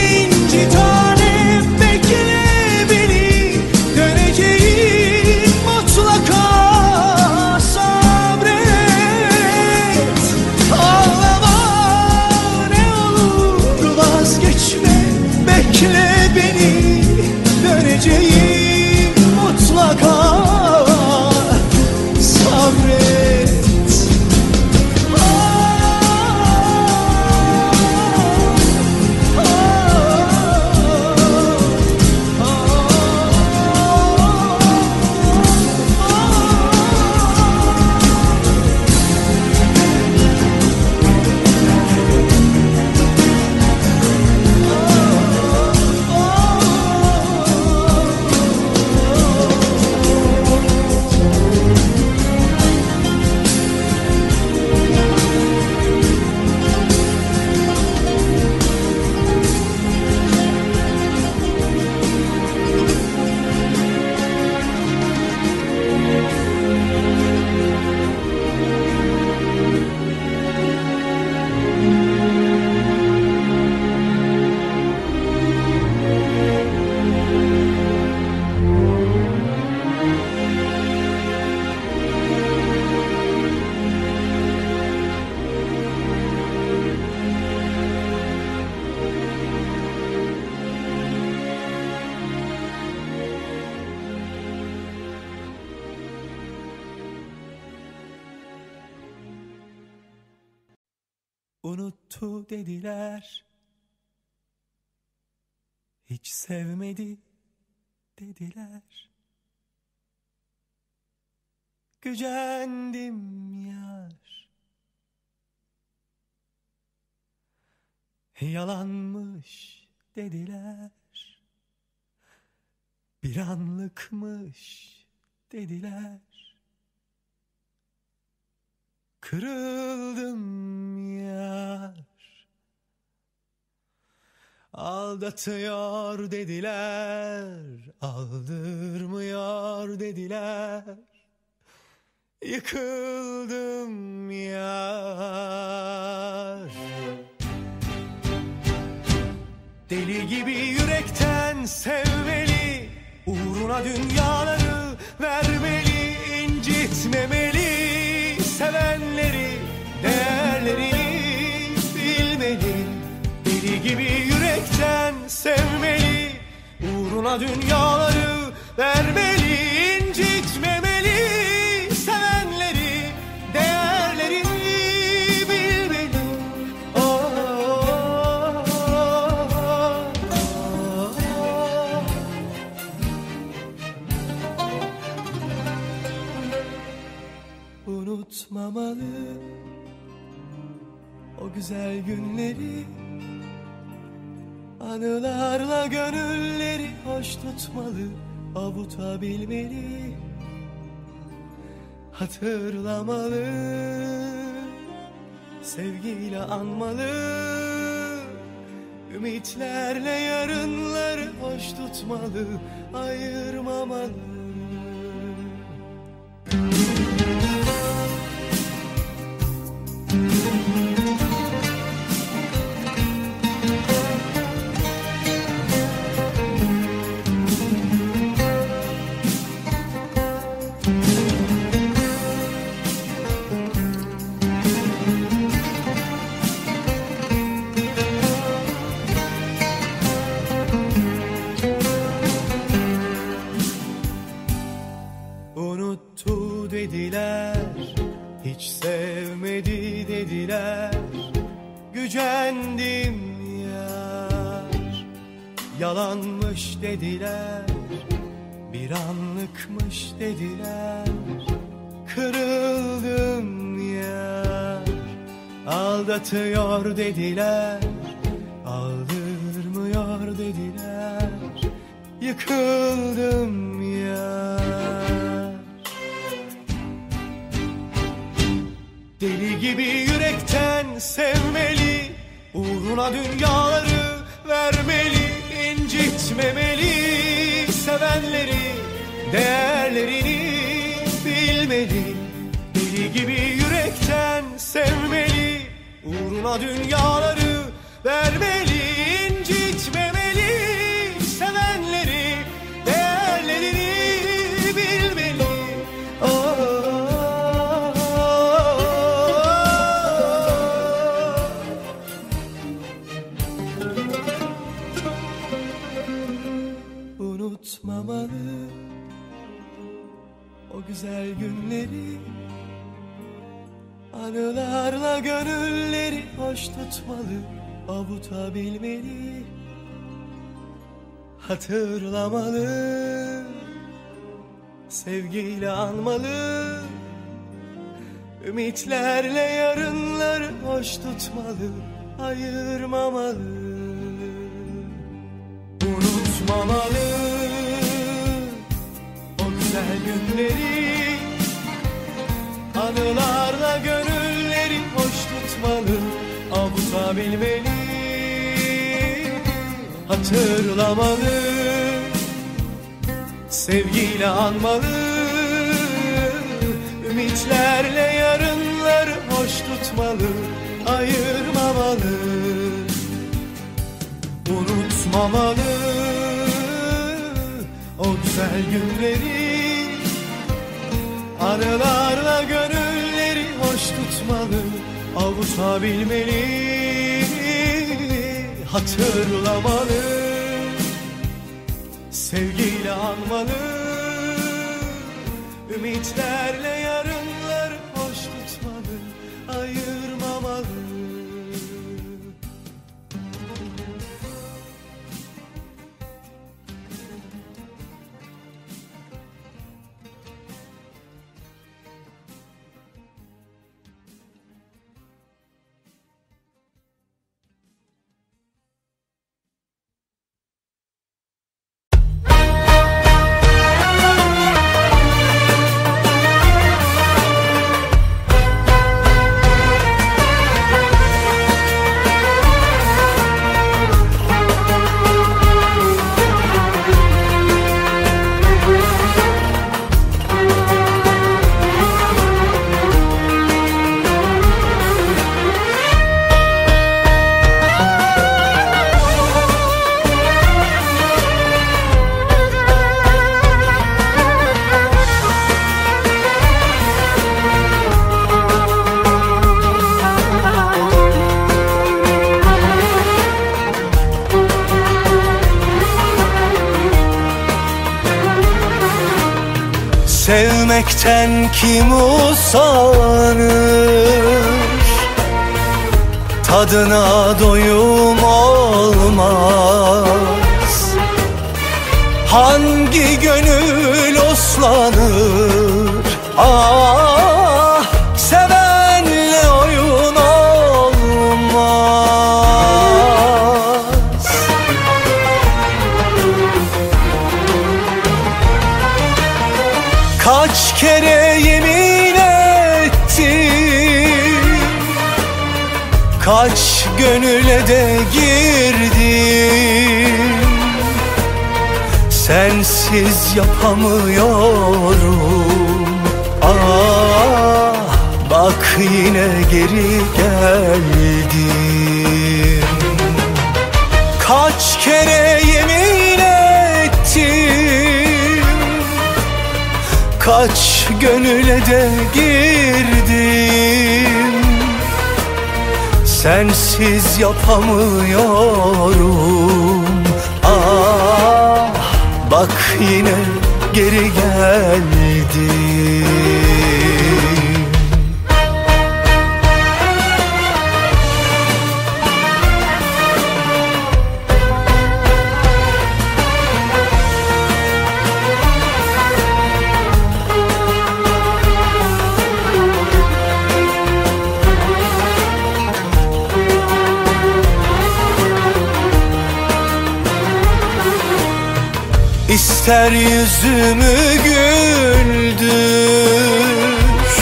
Unuttu dediler, hiç sevmedi dediler. Gücendim yar, yalanmış dediler. Bir anlıkmış dediler. Kırıldım yar, aldatıyor dediler, aldırmıyor dediler. Yıkıldım yar. Deli gibi yürekten sevmeli, uğruna dünyaları vermeli, incitmemeli. Sevenleri, değerlerini bilmeli. Deli gibi yürekten sevmeli, uğruna dünyaları vermeli, incitmemeli. Sevenleri, değerlerini bilmeli. Oh, oh, oh, oh. Unutmamalı o güzel günleri, anılarla gönülleri hoş tutmalı, avutabilmeli, hatırlamalı, sevgiyle anmalı, ümitlerle yarınları hoş tutmalı, ayırmamalı. Unuttu dediler, hiç sevmedi dediler. Gücendim yar, yalanmış dediler, bir anlıkmış dediler. Kırıldım yar, aldatıyor dediler, aldırmıyor dediler. Yıkıldım yar. Deli gibi yürekten sevmeli, uğruna dünyaları vermeli, incitmemeli. Sevenleri, değerlerini bilmeli. Deli gibi yürekten sevmeli, uğruna dünyaları vermeli, incitmemeli. Sevenleri, değerlerini bilmeli. Oh, unutmamalı o güzel günleri, anılarla gönülleri hoş tutmalı, avutabilmeli, hatırlamalı, sevgiyle anmalı, ümitlerle yarınları hoş tutmalı, ayırmamalı. Unutmamalı o güzel günleri, anılarla gönülleri hoş tutmalı, avutabilmeli, hatırlamalı, sevgiyle anmalı, ümitlerle yarınları hoş tutmalı, ayırmamalı. Unutmamalı o güzel günleri, anılarla gönülleri hoş tutmalı, avutabilmeli, hatırlamalı, sevgiyle anmalı, ümitlerle yarınları hoş tutmalı, ayırmamalı. Sevmekten kim usanır? Tadına doyum olmaz. Hangi gönül uslanır? Ah, sevenle oyun olmaz. Kaç kere yemin ettim, kaç gönüle de girdim. Sensiz yapamıyorum. Ah, bak yine geri geldim. Kaç kere yemin ettim, kaç gönüle de girdim. Sensiz yapamıyorum. Ah, bak yine geri geldim. İster yüzümü güldür,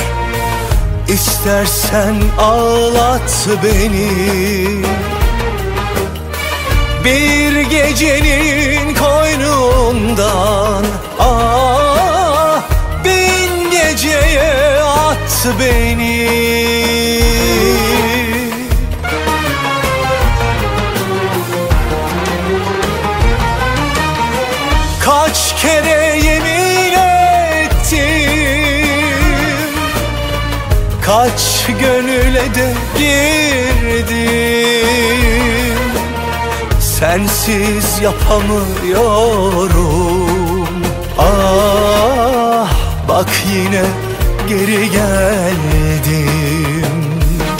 İstersen ağlat beni. Bir gecenin koynundan ah, bin geceye at beni. Kaç kere yemin ettim, kaç gönüle de girdim. Sensiz yapamıyorum. Ah, bak yine geri geldim.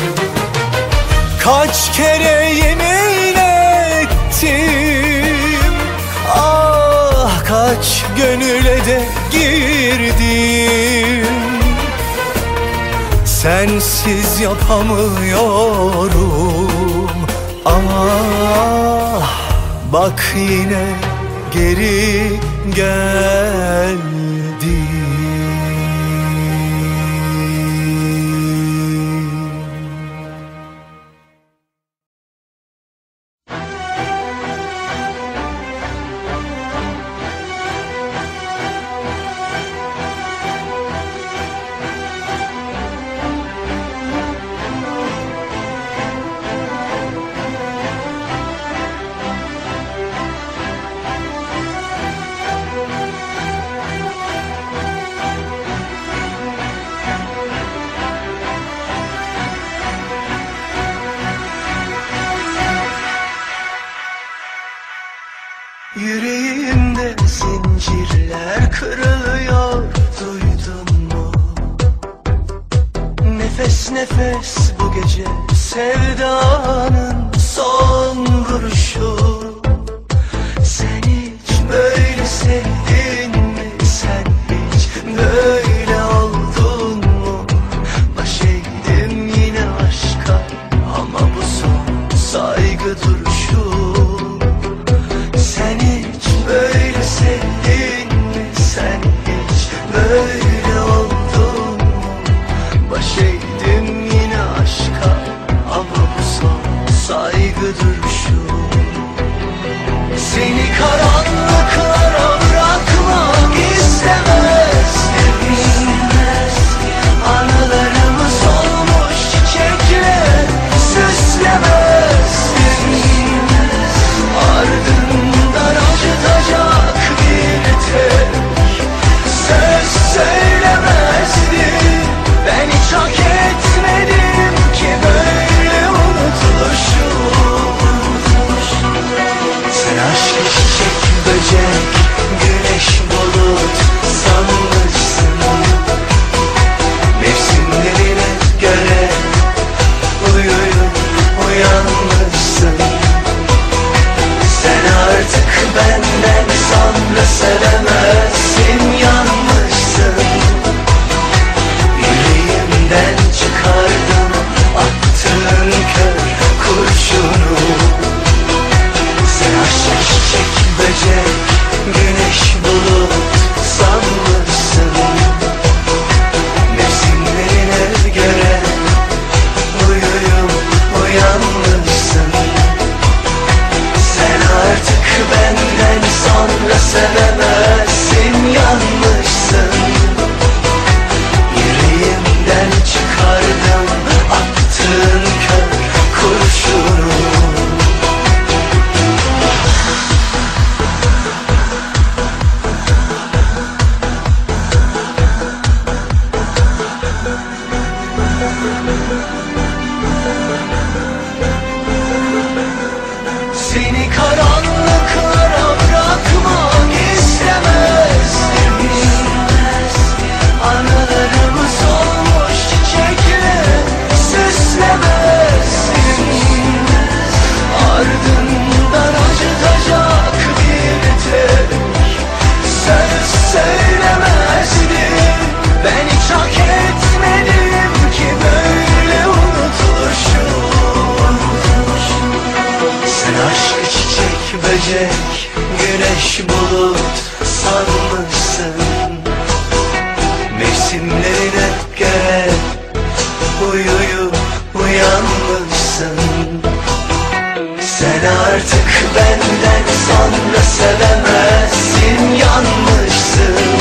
Kaç kere yemin ettim, ah, kaç gönüle de girdim. Sensiz yapamıyorum. Ah, bak yine geri geldim. Yüreğimde zincirler kırılıyor, duydun mu? Nefes nefes bu gece sevdanın son vuruşu. Sen hiç böyle sevdin mi? Sen hiç böyle oldun mu? Baş eğdim yine aşka ama bu son saygı duruşu. Sen hiç böyle sevdin mi? Sen hiç böyle oldun mu? Baş eğdim yine aşka ama bu son saygı duruşu. Seni karanlıklara bırakmak istemezdim. Anılarımı solmuş çiçekle süslemezdim. Ardından acıtacak bir tek söz söylemezdim. Ben hiç hak etmedim ki böyle unutuluşu. Sen aşk çiçek benden sonra sevemezsin, yanmışsın. Yüreğimden çıkardım attığın kör kurşunu. Sen aşk çiçek böcek, güneş bulut sanmışsın. Mevsimlerine göre uyuyup uyanmışsın. Sen artık benden sonra sevemezsin, yanmışsın. Yüreğimden çıkardım attığın kör kurşunu. Seni karanlıklara bırakmak istemezdim. Anılarımı solmuş çiçekle süslemezdim. Ardından acıtacak bir tek söz söylemezdim. Ben hiç hak etmedim ki böyle unutuluşum. Sen aşk çiçek böcek, güneş bulut sanmışsın. Mevsimlerine göre uyuyup uyanmışsın. Sen artık benden sonra sevemezsin, yanmışsın.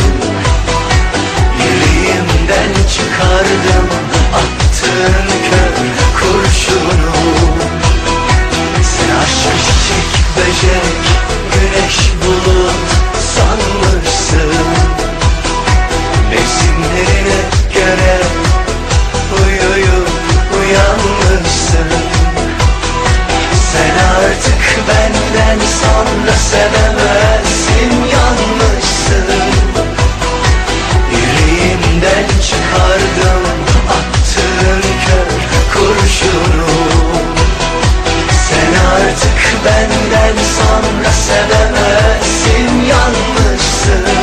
Yüreğimden çıkardım attığın kör kurşunu. Sen aşk çiçek böcek, güneş bulut sanmışsın. Mevsimlerine göre uyuyup uyanmışsın. Sen artık benden sonra sevemezsin, yanmışsın. Yüreğimden çıkardım attığın kör kurşunu. Sen artık benden sonra sevemezsin, yanmışsın.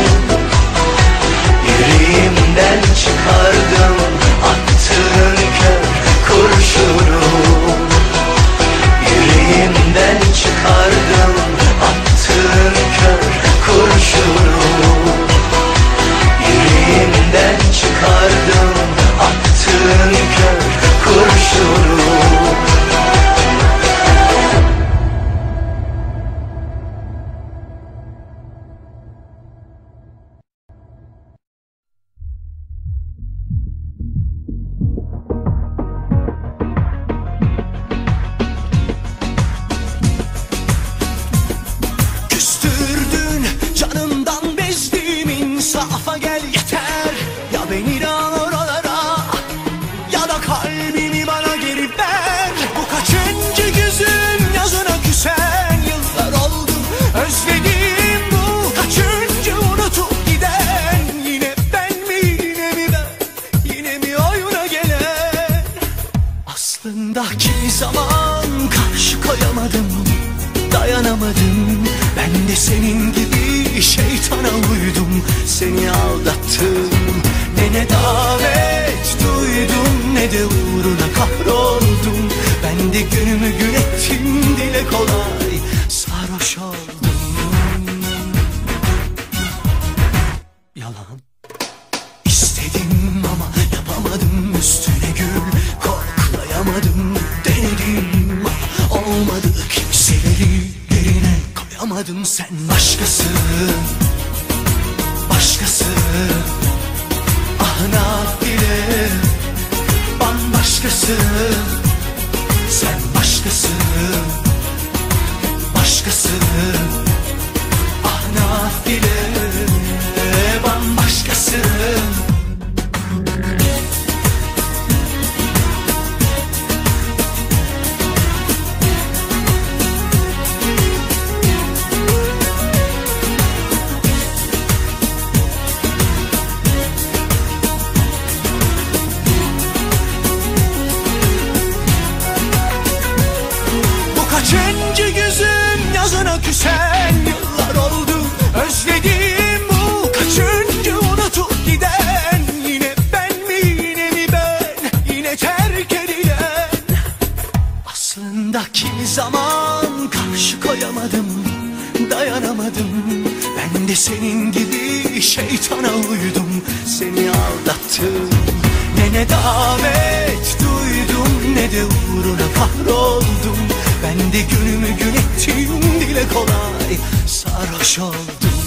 Yüreğimden çıkardım attığın kör kurşunu. Yüreğimden çıkardım attığın kör kurşunu. Yüreğimden çıkardım attığın kör kurşunu. Küstürdün canımdan bezdim, insafa gel yeter. Ya beni de al oralara ya da kalbimi bana geri ver. Bu kaçıncı yüzün yazına küsen, yıllar oldu özledim. Bu kaçıncı unutup giden, yine ben mi yine mi ben, yine mi oyuna gelen. Aslında kimi zaman karşı koyamadım, dayanamadım. Ben de senin gibi şeytana uydum, seni aldattım. Ne davet duydum ne de uğruna kahroldum. Ben de günümü gün ettim, dile kolay sarhoş oldum. Yalan istedim ama yapamadım, üstüne gül koklayamadım. Denedim ama olmadı, kimseleri yerine koyamadım. Sen başkasın, başkası. Ah nafile bambaşkasın. Sen başkasın, başkasın. Ah nafile bambaşkasın. Ben de senin gibi şeytana uydum, seni aldattım. Ne davet duydum, ne de uğruna kahroldum. Ben de günümü gün ettim, dile kolay sarhoş oldum.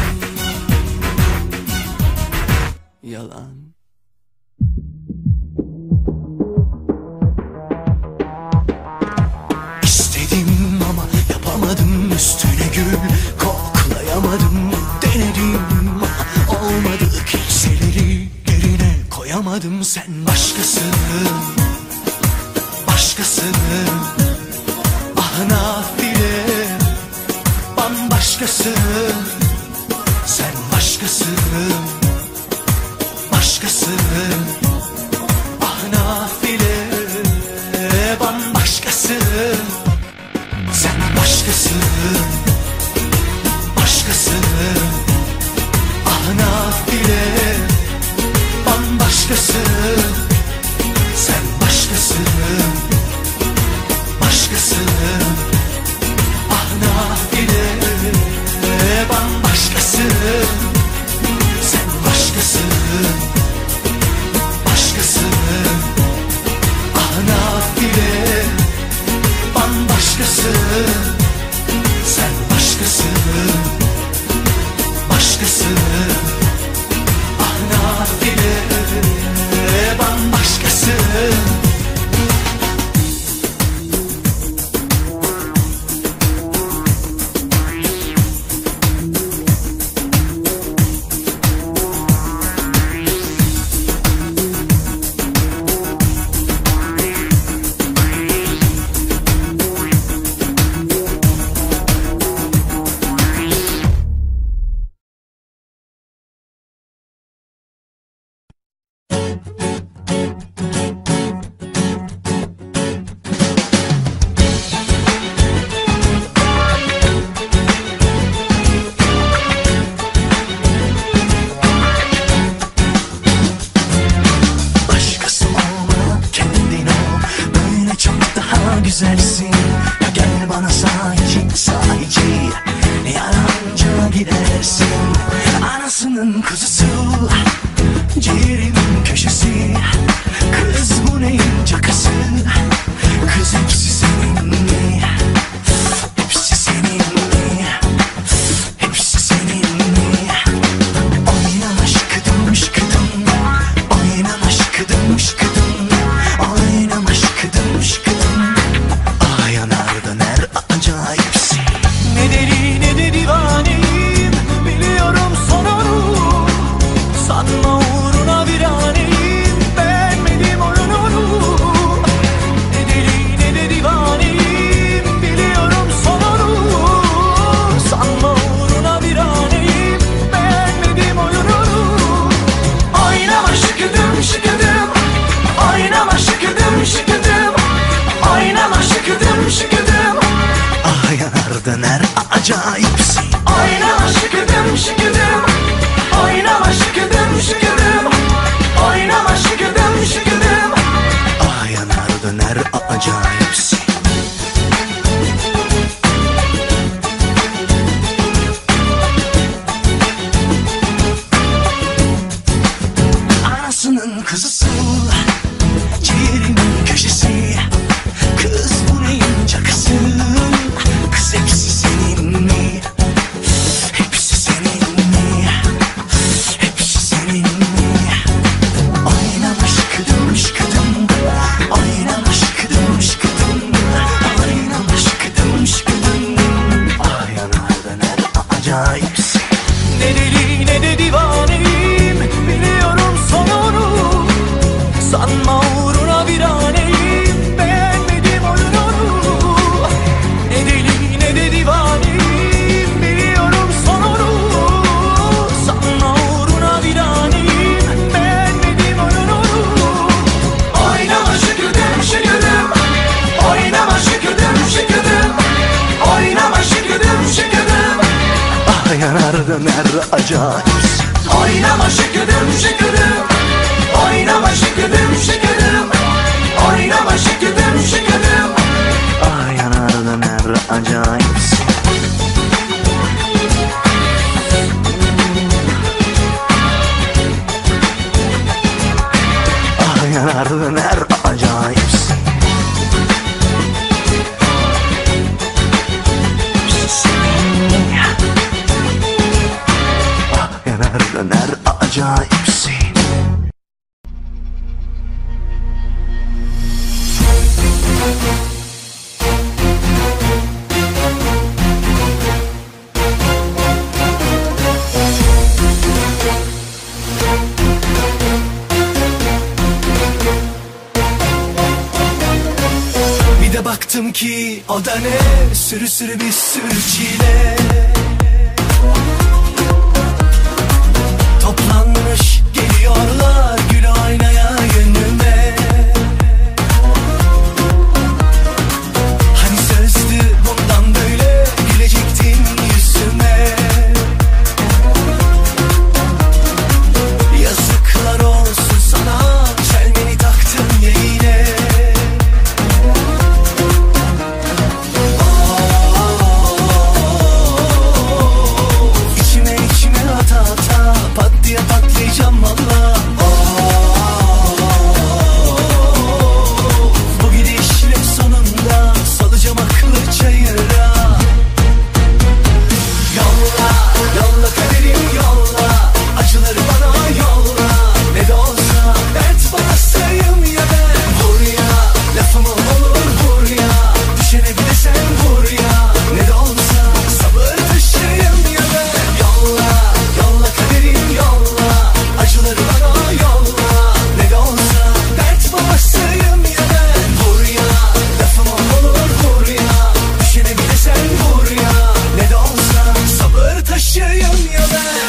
Yalan. İstedim ama yapamadım, üstüne gül koklayamadım. Denedim ama olmadı, kimseleri yerine koyamadım. Sen başkasın, başkasın. Ah nafile, bambaşkasın. Sen başkasın, başkasın. Ah nafile, bambaşkasın. Sen başkasın, başkasın. Ah nafile, bambaşkasın. Sen başkasın, başkasın. Ah nafile, bambaşkasın. Sen başkasın, başkasın. Ah nafile, bambaşkasın. Sen başkasın, başkasın. Ah nafile, bambaşkasın. Başkası olma, kendin ol. Böyle çok daha güzelsin. Ya gel bana sahici, sahici. Yalancına gidersin. Anasının kuzusu, ciğerimin köşesi. Kız bu neyin cakası? Kız hepsi senin mi? Hepsi senin mi? Hepsi senin mi? Oynama şıkıdım şıkıdım. Oynama şıkıdım şıkıdım. Oynama şıkıdım şıkıdım. Ah yanar döner acayipsin. Ne deli ne de divaneyim, biliyorum sonunu. Sanma uğruna viraneyim, beğenmedim oyununu. Ne deli ne de divaneyim, biliyorum sonunu. Sanma uğruna viraneyim, beğenmedim oyununu. Oynama şıkıdım şıkıdım. Oynama şıkıdım şıkıdım. Oynama şıkıdım şıkıdım. Ah yanar döner acayipsin. Oynama şıkıdım şıkıdım. Oynama şıkıdım şıkıdım. Oynama şıkıdım şıkıdım. Ah yanar döner acayipsin. Anasının kızısı, ciğerimin köşesi. Kız bu neyin cakası? Kız hepsi senin mi? Hepsi senin mi? Hepsi senin mi? Oynama şıkıdım şıkıdım. Oynama şıkıdım şıkıdım. Oynama şıkıdım şıkıdım. Ah yanar döner acayipsin. Ne deli ne de divaneyim, biliyorum sonunu. Sanma uğruna viraneyim, beğenmedim oyununu. Ne deli ne de divaneyim, biliyorum sonunu. Sanma uğruna viraneyim, beğenmedim oyununu. Oynama şıkıdım şıkıdım. Oynama şıkıdım şıkıdım. Oynama şıkıdım şıkıdım. Ah yanar döner acayipsin. Oynama şıkıdım şıkıdım. Oynama şıkıdım şıkıdım. Oynama şıkıdım şıkıdım. Ah yanar döner acayipsin. acayipsin. Bir de baktım ki o da ne, sürü sürü bir sürü çile. Toplanmış geliyorlar gül oynaya yönüme. Hani sözdü bundan böyle gülecektin yüzüme. Yazıklar olsun sana, çelmeni taktın ya yine. İçime ata ata pat diye patlayacağım valla. Bu gidişle sonunda salacağım aklı çayıra. Yolla, yolla kaderim yolla, acıları bana yolla. Ne de olsa dert basayım ya ben. Vur ya, lafımı olur vur ya, düşene bir de sen vur ya. Ne de olsa sabır taşıyım ya ben. Yolla, yolla kaderim yolla, acıları bana yolla. Ne de olsa dert basayım ya ben. Vur ya, lafımı olur vur ya, düşene bir de sen vur ya. Ne de olsa sabır taşıyım ya ben.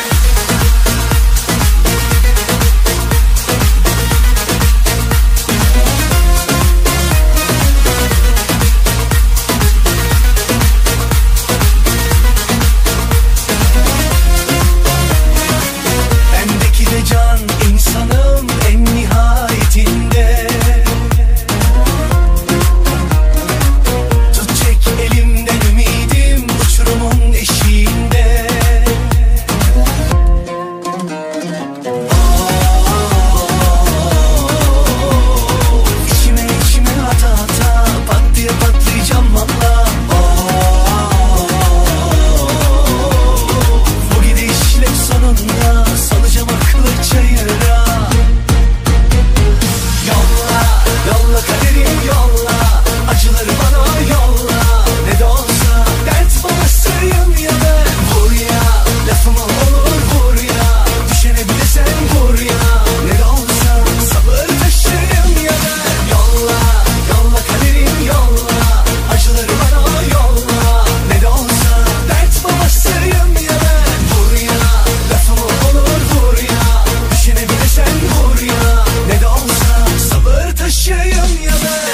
Bendeki de can insanım en nihayetinde. Tutacak elimden ümidim uçurumun eşiğinde. İçime ata ata pat diye patlayacağım valla. Bu gidişle sonunda salacağım aklı çayıra. Yolla, yolla kaderim yolla, acıları bana yolla. Ne de olsa dert basayım ya ben. Vur ya, lafımı olur vur ya, düşene bir de sen vur ya. Ne de olsa sabır taşıyım ya ben. Yolla, yolla kaderim yolla, acıları bana yolla. Ne de olsa dert basayım ya ben. Vur ya, lafımı olur vur ya, düşene bir de sen vur ya. Ne de olsa sabır taşıyım ya ben.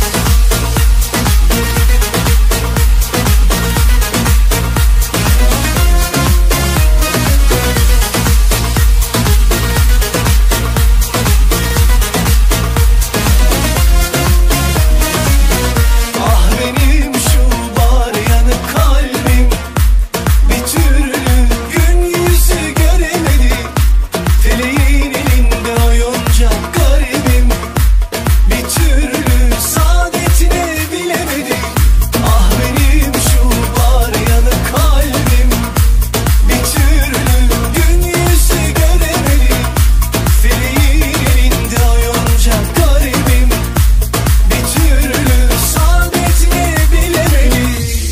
Ah benim şu bar yanık kalbim, bir türlü gün yüzü göremedi. Feleğin elinde oyuncak garibim, bir türlü saadetini bilemedi. Ah benim şu bar yanık kalbim, bir türlü gün yüzü göremedi. Feleğin elinde oyuncak garibim, bir türlü saadetini bilemedi.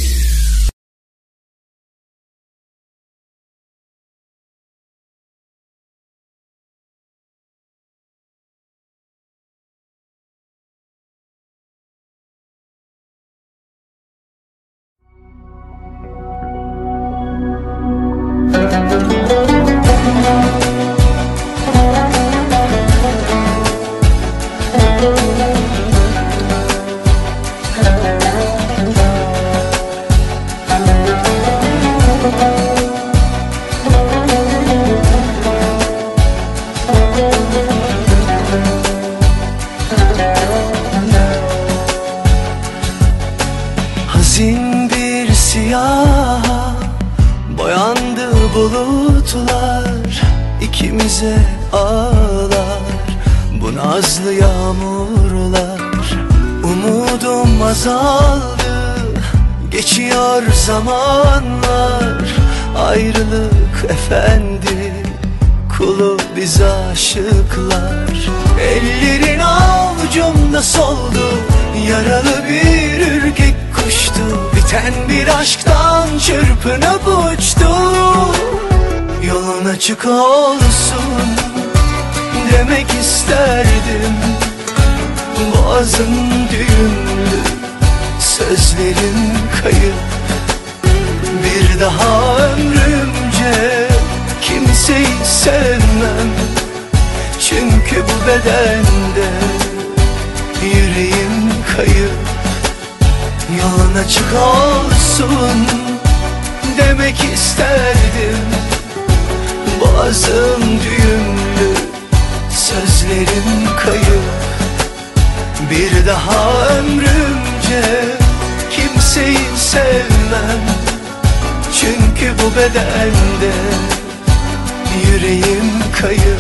Hazin bir siyah boyandı bulutlar, ikimize ağlar bu nazlı yağmurlar. Umudum azaldı, geçiyor zamanlar, ayrılık efendi kulu biz aşıklar. Ellerin avucumda soldu, yaralı bir ürkek kuştu. Biten bir aşktan çırpınıp uçtu. Yolun açık olsun demek isterdim. Boğazım düğümlü, sözlerim kayıp. Bir daha ömrümce kimseyi sevmem. Çünkü bu bedende yüreğim kayıp. Yolun açık olsun demek isterdim. Boğazım düğümlü, sözlerim kayıp. Bir daha ömrümce kimseyi sevmem. Çünkü bu bedende yüreğim kayıp.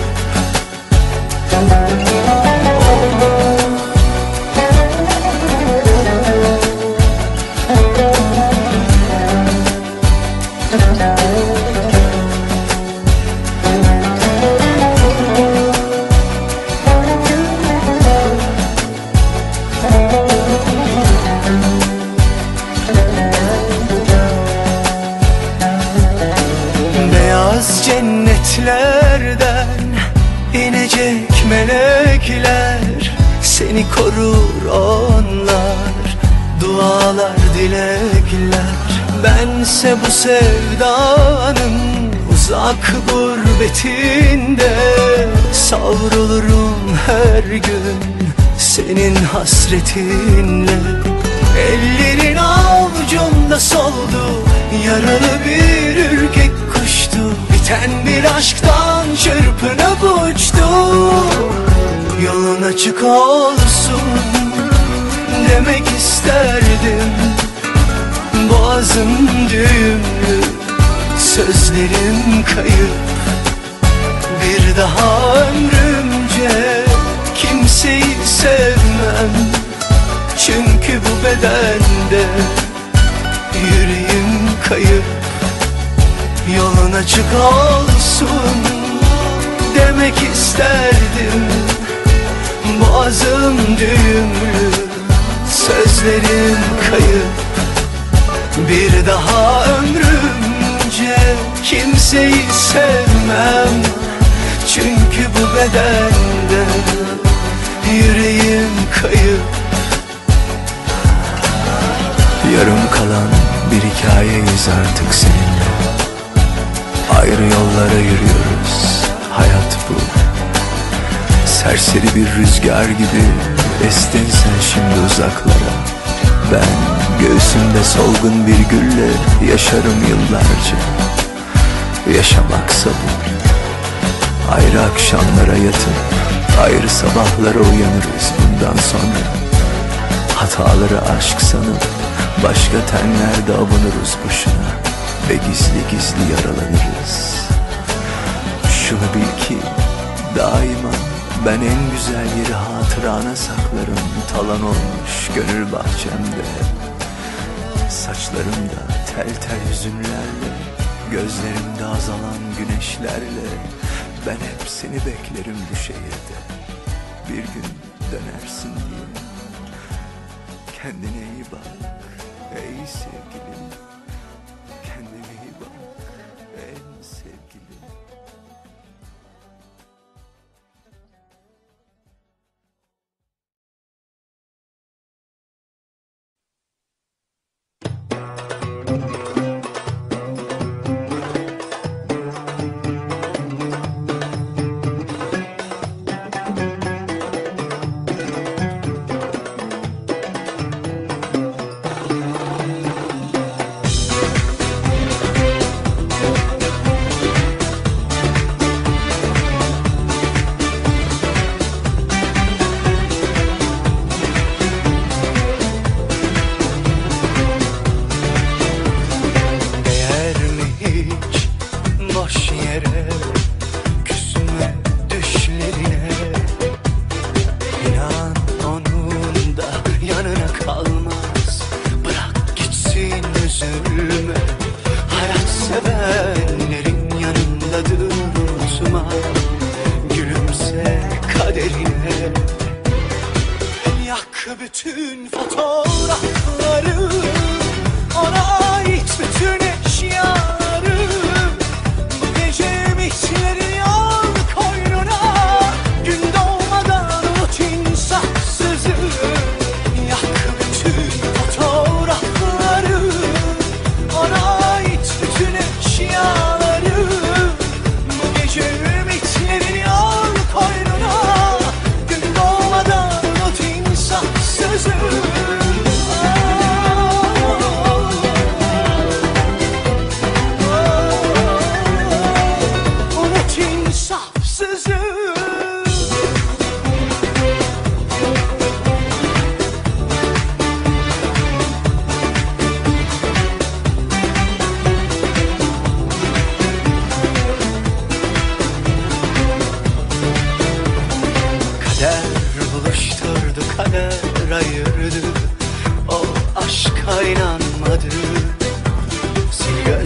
Beyaz cennetlerden inecek melekler, seni korur onlar, dualar dilekler. Bense bu sevdanın uzak gurbetinde savrulurum her gün senin hasretinle. Ellerin avucumda soldu, yaralı bir ürkek kuştu. Biten bir aşktan çırpınıp uçtu. Yolun açık olsun demek isterdim. Boğazım düğümlü, sözlerim kayıp. Bir daha ömrümce kimseyi sevmem. Çünkü bu bedende yüreğim kayıp. Yolun açık olsun demek isterdim. Boğazım düğümlü, sözlerim kayıp. Bir daha ömrümce kimseyi sevmem. Çünkü bu bedende yüreğim kayıp. Yarım kalan bir hikayeyiz artık seninle. Ayrı yollara yürüyoruz, hayat bu. Serseri bir rüzgar gibi estin sen şimdi uzaklara. Ben göğsümde solgun bir gülle yaşarım yıllarca. Yaşamaksa bu. Ayrı akşamlara yatıp ayrı sabahlara uyanırız bundan sonra. Hataları aşk sanıp başka tenlerde avunuruz boşuna ve gizli gizli yaralanırız. Şunu bil ki daima ben en güzel yeri hatırana saklarım. Talan olmuş gönül bahçemde, saçlarımda tel tel hüzünlerle, gözlerimde azalan güneşlerle. Ben hep seni beklerim bu şehirde, bir gün dönersin diye. Kendine iyi bak ey sevgilim. Kendine iyi bak en sevgilim.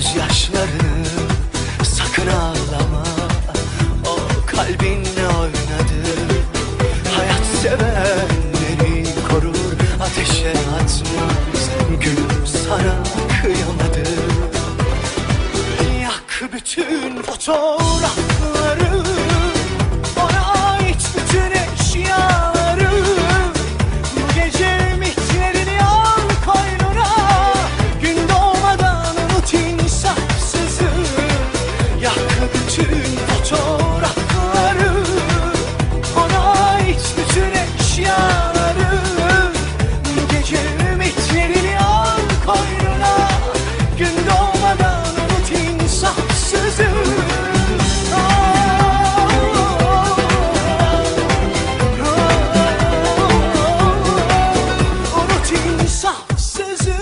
gözyaşlarını sakın ağlama. O kalbinle oynadı. Hayat sevenleri korur, ateşe atmaz. Gülüm sana kıyamadı. Yak bütün fotoğrafları, ona ait bütün eşyaları. Bu gece ümitlerini al koynuna. Gün doğmadan unut insafsızı. Yak bütün fotoğrafları, ona ait bütün eşyaları. Bu gece ümitlerini al koynuna. Gün doğmadan unut insafsızı. Unut insafsızı.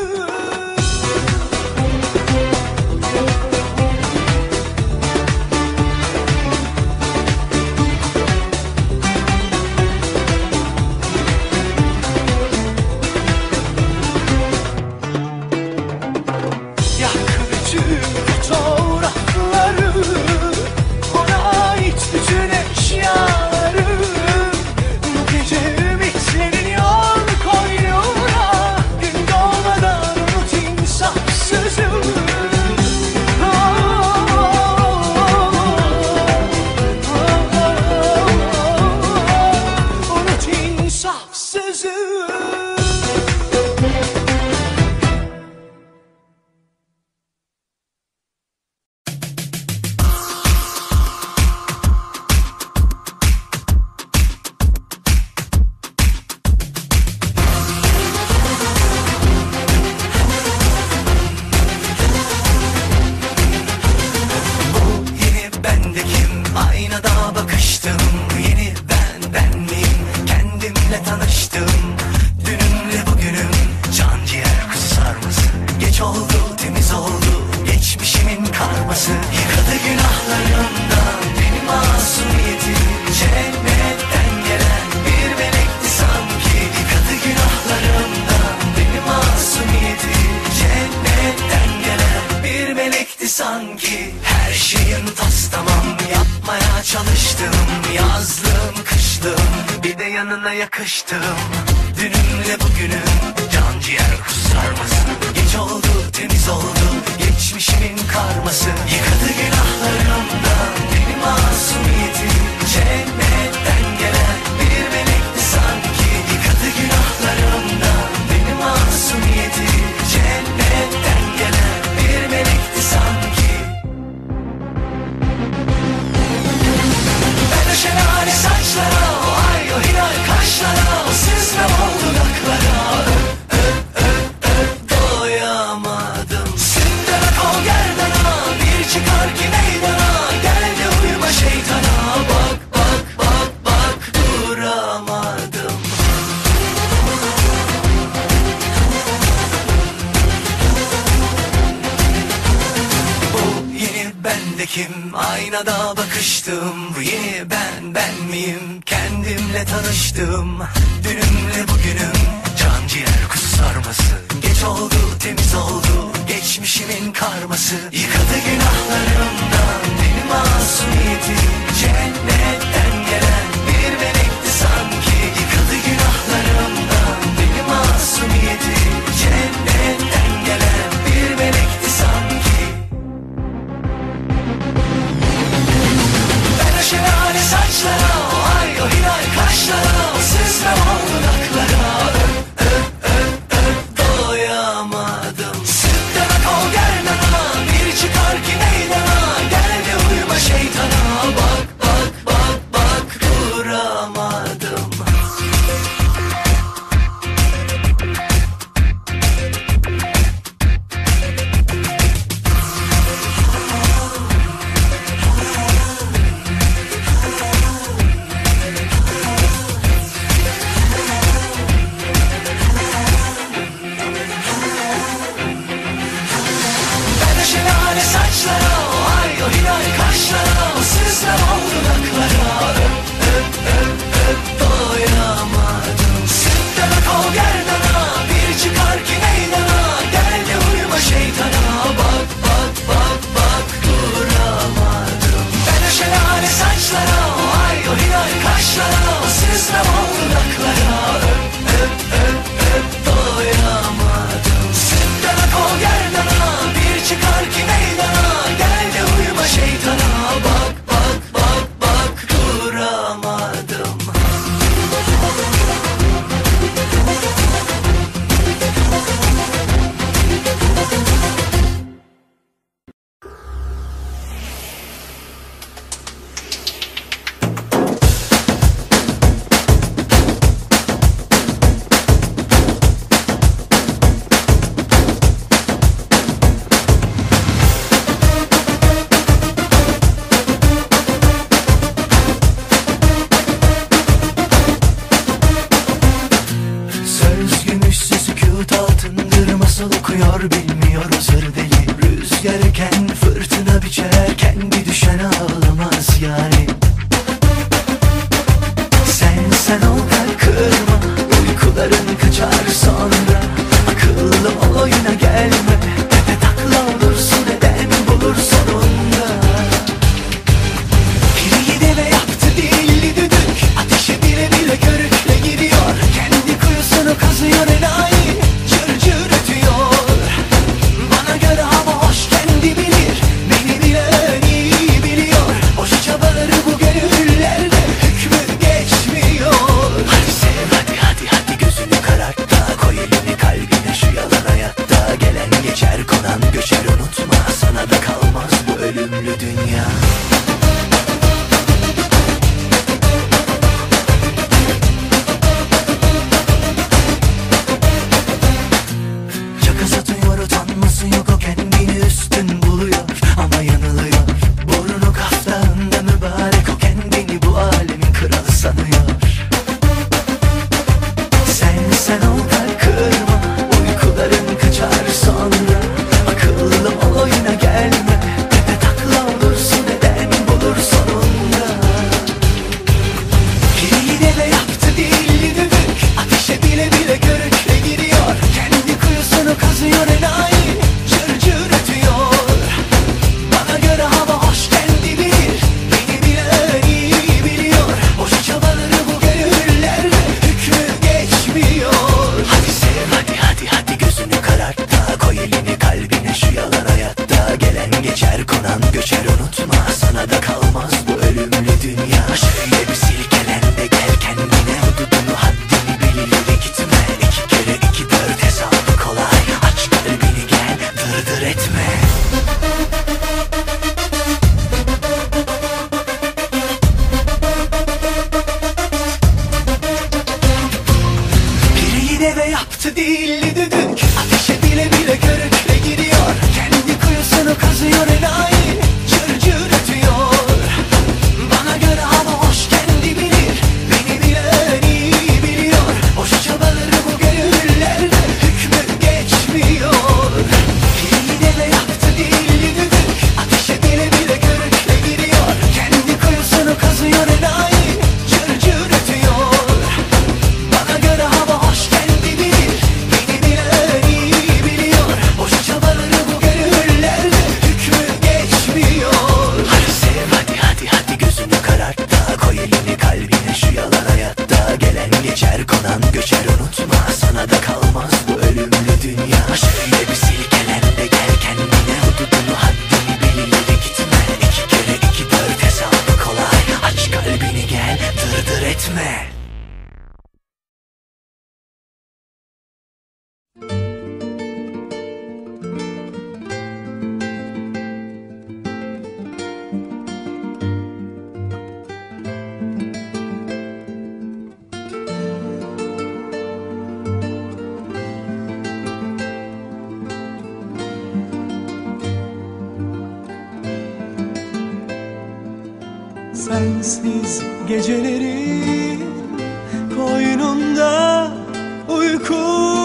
Yak bütün fotoğrafları, ona ait bütün eşyaları. Bu gece ümitlerini al koynuna. Gün doğmadan unut insafsızı. Unut insafsızı. Yeni bendekim, aynada bakıştım. Yeni ben miyim, kendimle tanıştım. Dünümle bugünüm, can ciğer kuzu sarması. Geç oldu, temiz oldu, geçmişimin karması. Yıkadı günahlarımdan beni masumiyetim. Cennetten gelen bir melekti sanki. Yıkadı günahlarımdan beni masumiyetim. Cennetten gelen bir melekti sanki. Her şeyim tas tamam, yapmaya çalıştım. Yazlım kışlım, bir de yanına yakıştım. Dünümle bugünüm, can ciğer kuzu sarması. Geç oldu, temiz oldu, geçmişimin karması. Yıkadı günahlarımdan beni masumiyetim. Cennetten gelen bir melekti sanki. Yıkadı günahlarımdan beni masumiyetim. Cennetten gelen bir melekti sanki. Ben o şelale saçlara, o ay o hilal kaşlara, o süzme bol dudaklara doyamadım. Sündeme kol gerdana, bir çıkar ki meydana. Gel de uyuma şeytana, bak bak bak bak duramadım. Bu yeni bendekim, aynada bakıştım. Bu yeni ben miyim, kendimle tanıştım. Dünümle bugünüm, can ciğer kuzu sarması. Geç oldu, temiz oldu, geçmişimin karması. Yıkadı günahlarımdan beni masumiyetim. Cennetten gelen bir melekti sanki. Yıkadı günahlarımdan beni masumiyetim. Cennetten gelen bir melekti sanki. Ben o şelale saçlara, o ay o hilal kaşlara, o süzme bol dudaklara doyamadım. Sütleme kol gerdana, bir çıkar ki meydana. Gel de uyuma şeytana, bak bak bak bak duramadım. Ben o şelale saçlara, o ay o hilal kaşlara, o süzme bol dudaklara doyamadım. Sütleme kol gerdana, bir çıkar ki meydana. Gel de uyuma şeytana, bak bak bak tutuyor bilmiyor özür deli. Rüzgarken fırtına biçer, kendi düşen ağlamaz yani. Sen ol kalp kırma, uykuların kaçar sonra. Akıllı ol oyuna gelme, tepe takla olursun neden bulur sonunda. Biri deve yaptı dilli düdük, ateşe bile bile körükle giriyor. Kendi kuyusunu kazıyor enayi, cır cır ötüyor. Bana göre hava hoş kendi bilir, beni bilen iyi biliyor. Boşa çabaları bu gönüllerde hükmü geçmiyor. Hadi sev hadi gözünü karart da, koy elini kalbine şu yalan hayatta. Gelen geçer konan göçer unutma, sana da kalmaz bu ölümlü dünya. Şaka satıyor, utanması yok, o kendini üstün buluyor ama yanılıyor. Burnu kaftağında mübarek, o kendini bu alemin kralı sanıyor. Sen ol kalp kırma, uykuların kaçar sonra. Akıllı ol oyuna gelme, tepe takla olursun neden bulur sonunda. Biri deve yaptı dilli düdük, ateşe bile bile körükle giriyor. Kendi kuyusunu kazıyor enayi, cır cır ötüyor. Bana göre hava hoş kendi bilir, beni bilen iyi biliyor. Boşa çabaları bu gönüllerde hükmü geçmiyor. Hadi sev hadi gözünü karart da, koy elini kalbine şu yalan hayatta. Gelen geçer konan göçer unutma, sana da kalmaz bu ölümlü dünya. Şöyle bir silkelen de gel kendine, hududunu haddini bil ileri gitme. 2 kere 2 4 hesabı kolay, aç kalbini gel dırdır etme. Biri deve yaptı dilli düdük, ateşe bile bile körükle giriyor. Kendi kuyusunu kazıyor enayi, cır cır ötüyor. Bana göre hava hoş kendi bilir, beni bilen iyi biliyor. Boşa çabaları bu gönüllerde hükmü geçmiyor. Biri deve yaptı dilli düdük, ateşe bile bile körükle giriyor. Kendi kuyusunu kazıyor enayi, cır cır ötüyor. Bana göre hava hoş kendi bilir, beni bilen iyi biliyor. Boşa çabaları bu gönüllerde hükmü geçmiyor. Hadi sev hadi gözünü karart da, koy elini kalbine şu yalan hayatta. Gelen geçer konan göçer unutma, sana da kalmaz bu ölümlü dünya. Şöyle bir silkelen de gel kendine, hududunu haddini bil ileri gitme. 2 kere 2 4 hesabı kolay, aç kalbini gel dırdır etme. Sensiz geceleri koynunda uyku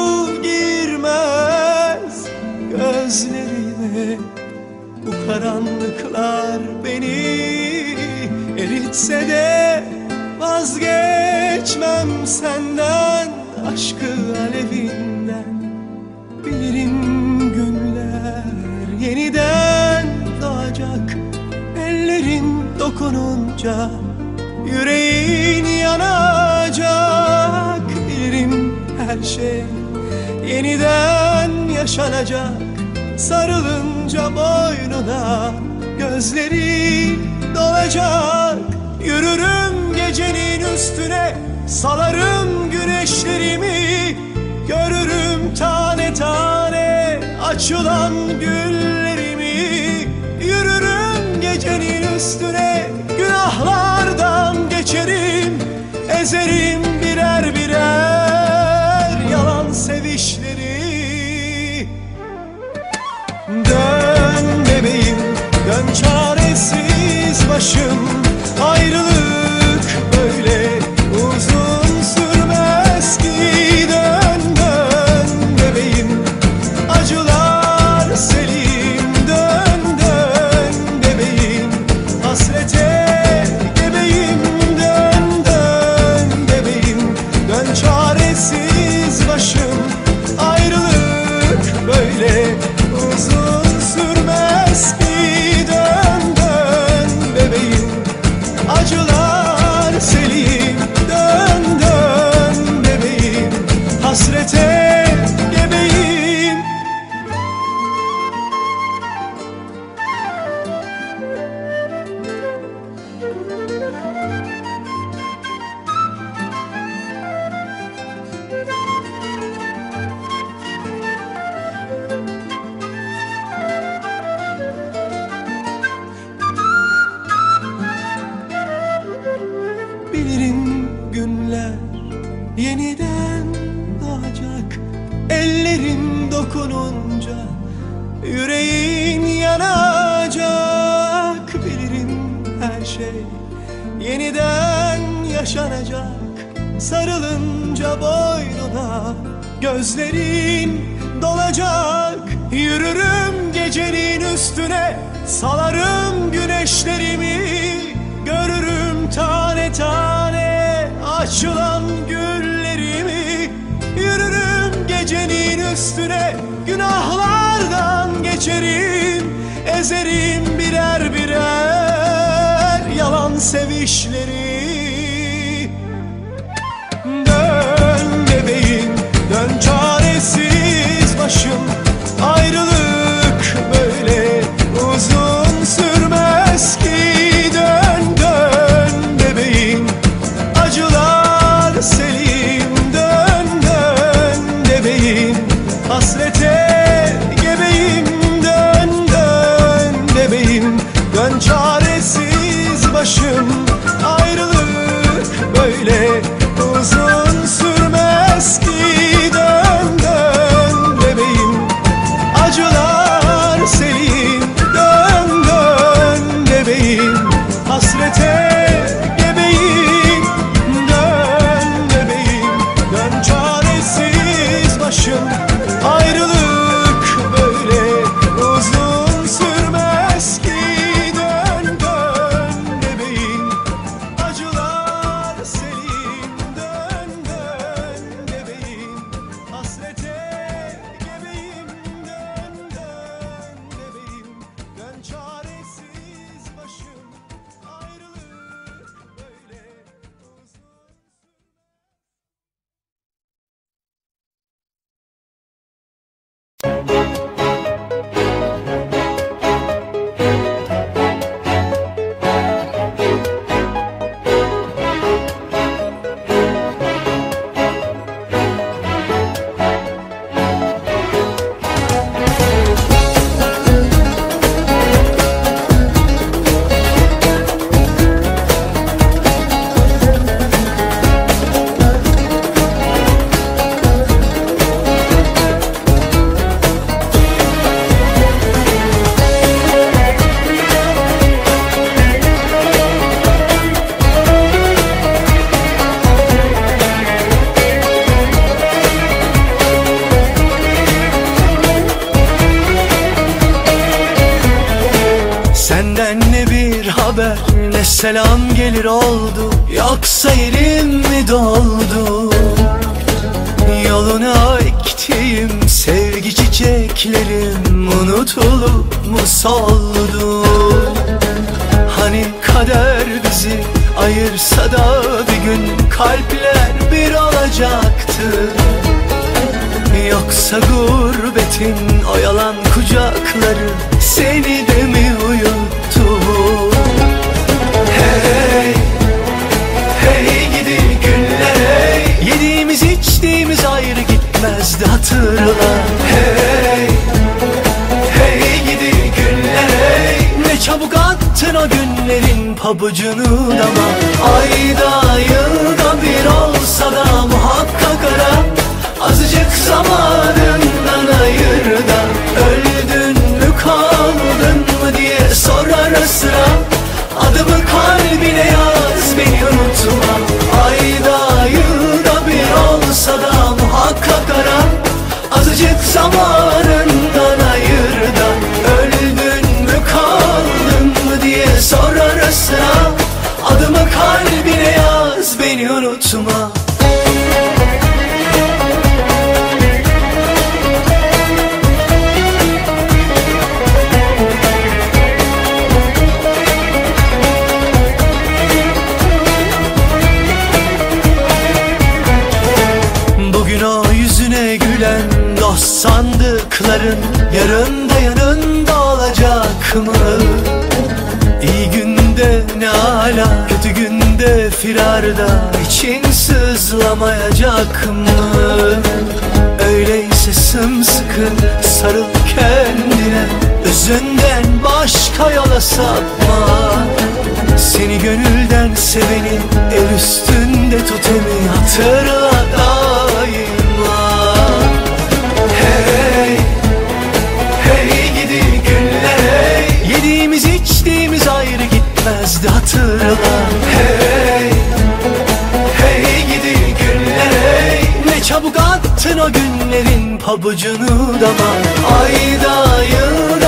girmez gözlerime. Bu karanlıklar beni eritse de vazgeçmem senden, aşkı alevinden. Bilirim günler yeniden doğacak, ellerin dokununca yüreğin yanacak. Bilirim her şey yeniden yaşanacak, sarılınca boynuna gözleri dolacak. Yürürüm gecenin üstüne, salarım güneşlerimi. Görürüm tane tane açılan güllerimi. Yürürüm gecenin üstüne, günahlardan geçerim. Ezerim birer birer yalan sevişleri. Dön bebeğim, dön çaresiz başım. Ayrılık böyle uzun sürmez ki. Dön dön bebeğim, acılar yeniden yaşanacak. Sarılınca boynuna gözlerin dolacak. Yürürüm gecenin üstüne, salarım güneşlerimi. Görürüm tane tane açılan güllerimi. Yürürüm gecenin üstüne, günahlardan geçerim. Ezerim birer birer yalan sevişleri. Dön bebeğim, dön çaresiz başım. Ayrılık böyle uzun sürmez ki. Dön dön bebeğim, acılar selim. Dön dön bebeğim, hasrete gebeyim. Dön dön bebeğim, dön çaresiz başım. Ayrılık böyle uzun sürmez ki. Dön dön bebeğim, acılar selim. Dön dön bebeğim, hasrete gebeyim. Dön bebeğim, dön çaresiz başım. Ayrılık böyle uzun sürmez ki. Dön dön bebeğim, acılar selim. Dön dön bebeğim, hasrete gebeyim. Dön dön bebeğim, dön çaresiz başım. Ayrılık böyle uzun. Senden ne bir haber ne selam gelir oldu. Yoksa yerim mi doldu? Yoluna ektiğim sevgi çiçeklerim unutulup mu soldu? Hani kader bizi ayırsa da bir gün kalpler bir olacaktı. Yoksa gurbetin o yalan kucakları seni de mi uyuttu? Hey, hey gidi günler hey. Yediğimiz içtiğimiz ayrı gitmezdi hatırla. Hey, hey gidi günler hey. Ne çabuk attın o günlerin pabucunu dama. Ayda yılda bir olsa da muhakkak ara. Azıcık zamanından ayır da öldün mü kaldın mı diye sor ara sıra. Adımı kalbine yaz beni unutma. Ayda yılda bir olsa da muhakkak ara. Azıcık zamanından ayır da öldün mü kaldın mı diye sor ara sıra. Adımı kalbine yaz beni unutma. Dost sandıkların yarın da yanında olacak mı? İyi günde ne ala, kötü günde firarda için sızlamayacak mı? Öyleyse sımsıkı sarıl kendine, özünden başka yola sapma. Seni gönülden sevenin el üstünde tutemi hatırla daima. Hey, hey gidi günler hey. Yediğimiz içtiğimiz ayrı gitmezdi hatırla. Hey, pabucunu dama. Ayda yılda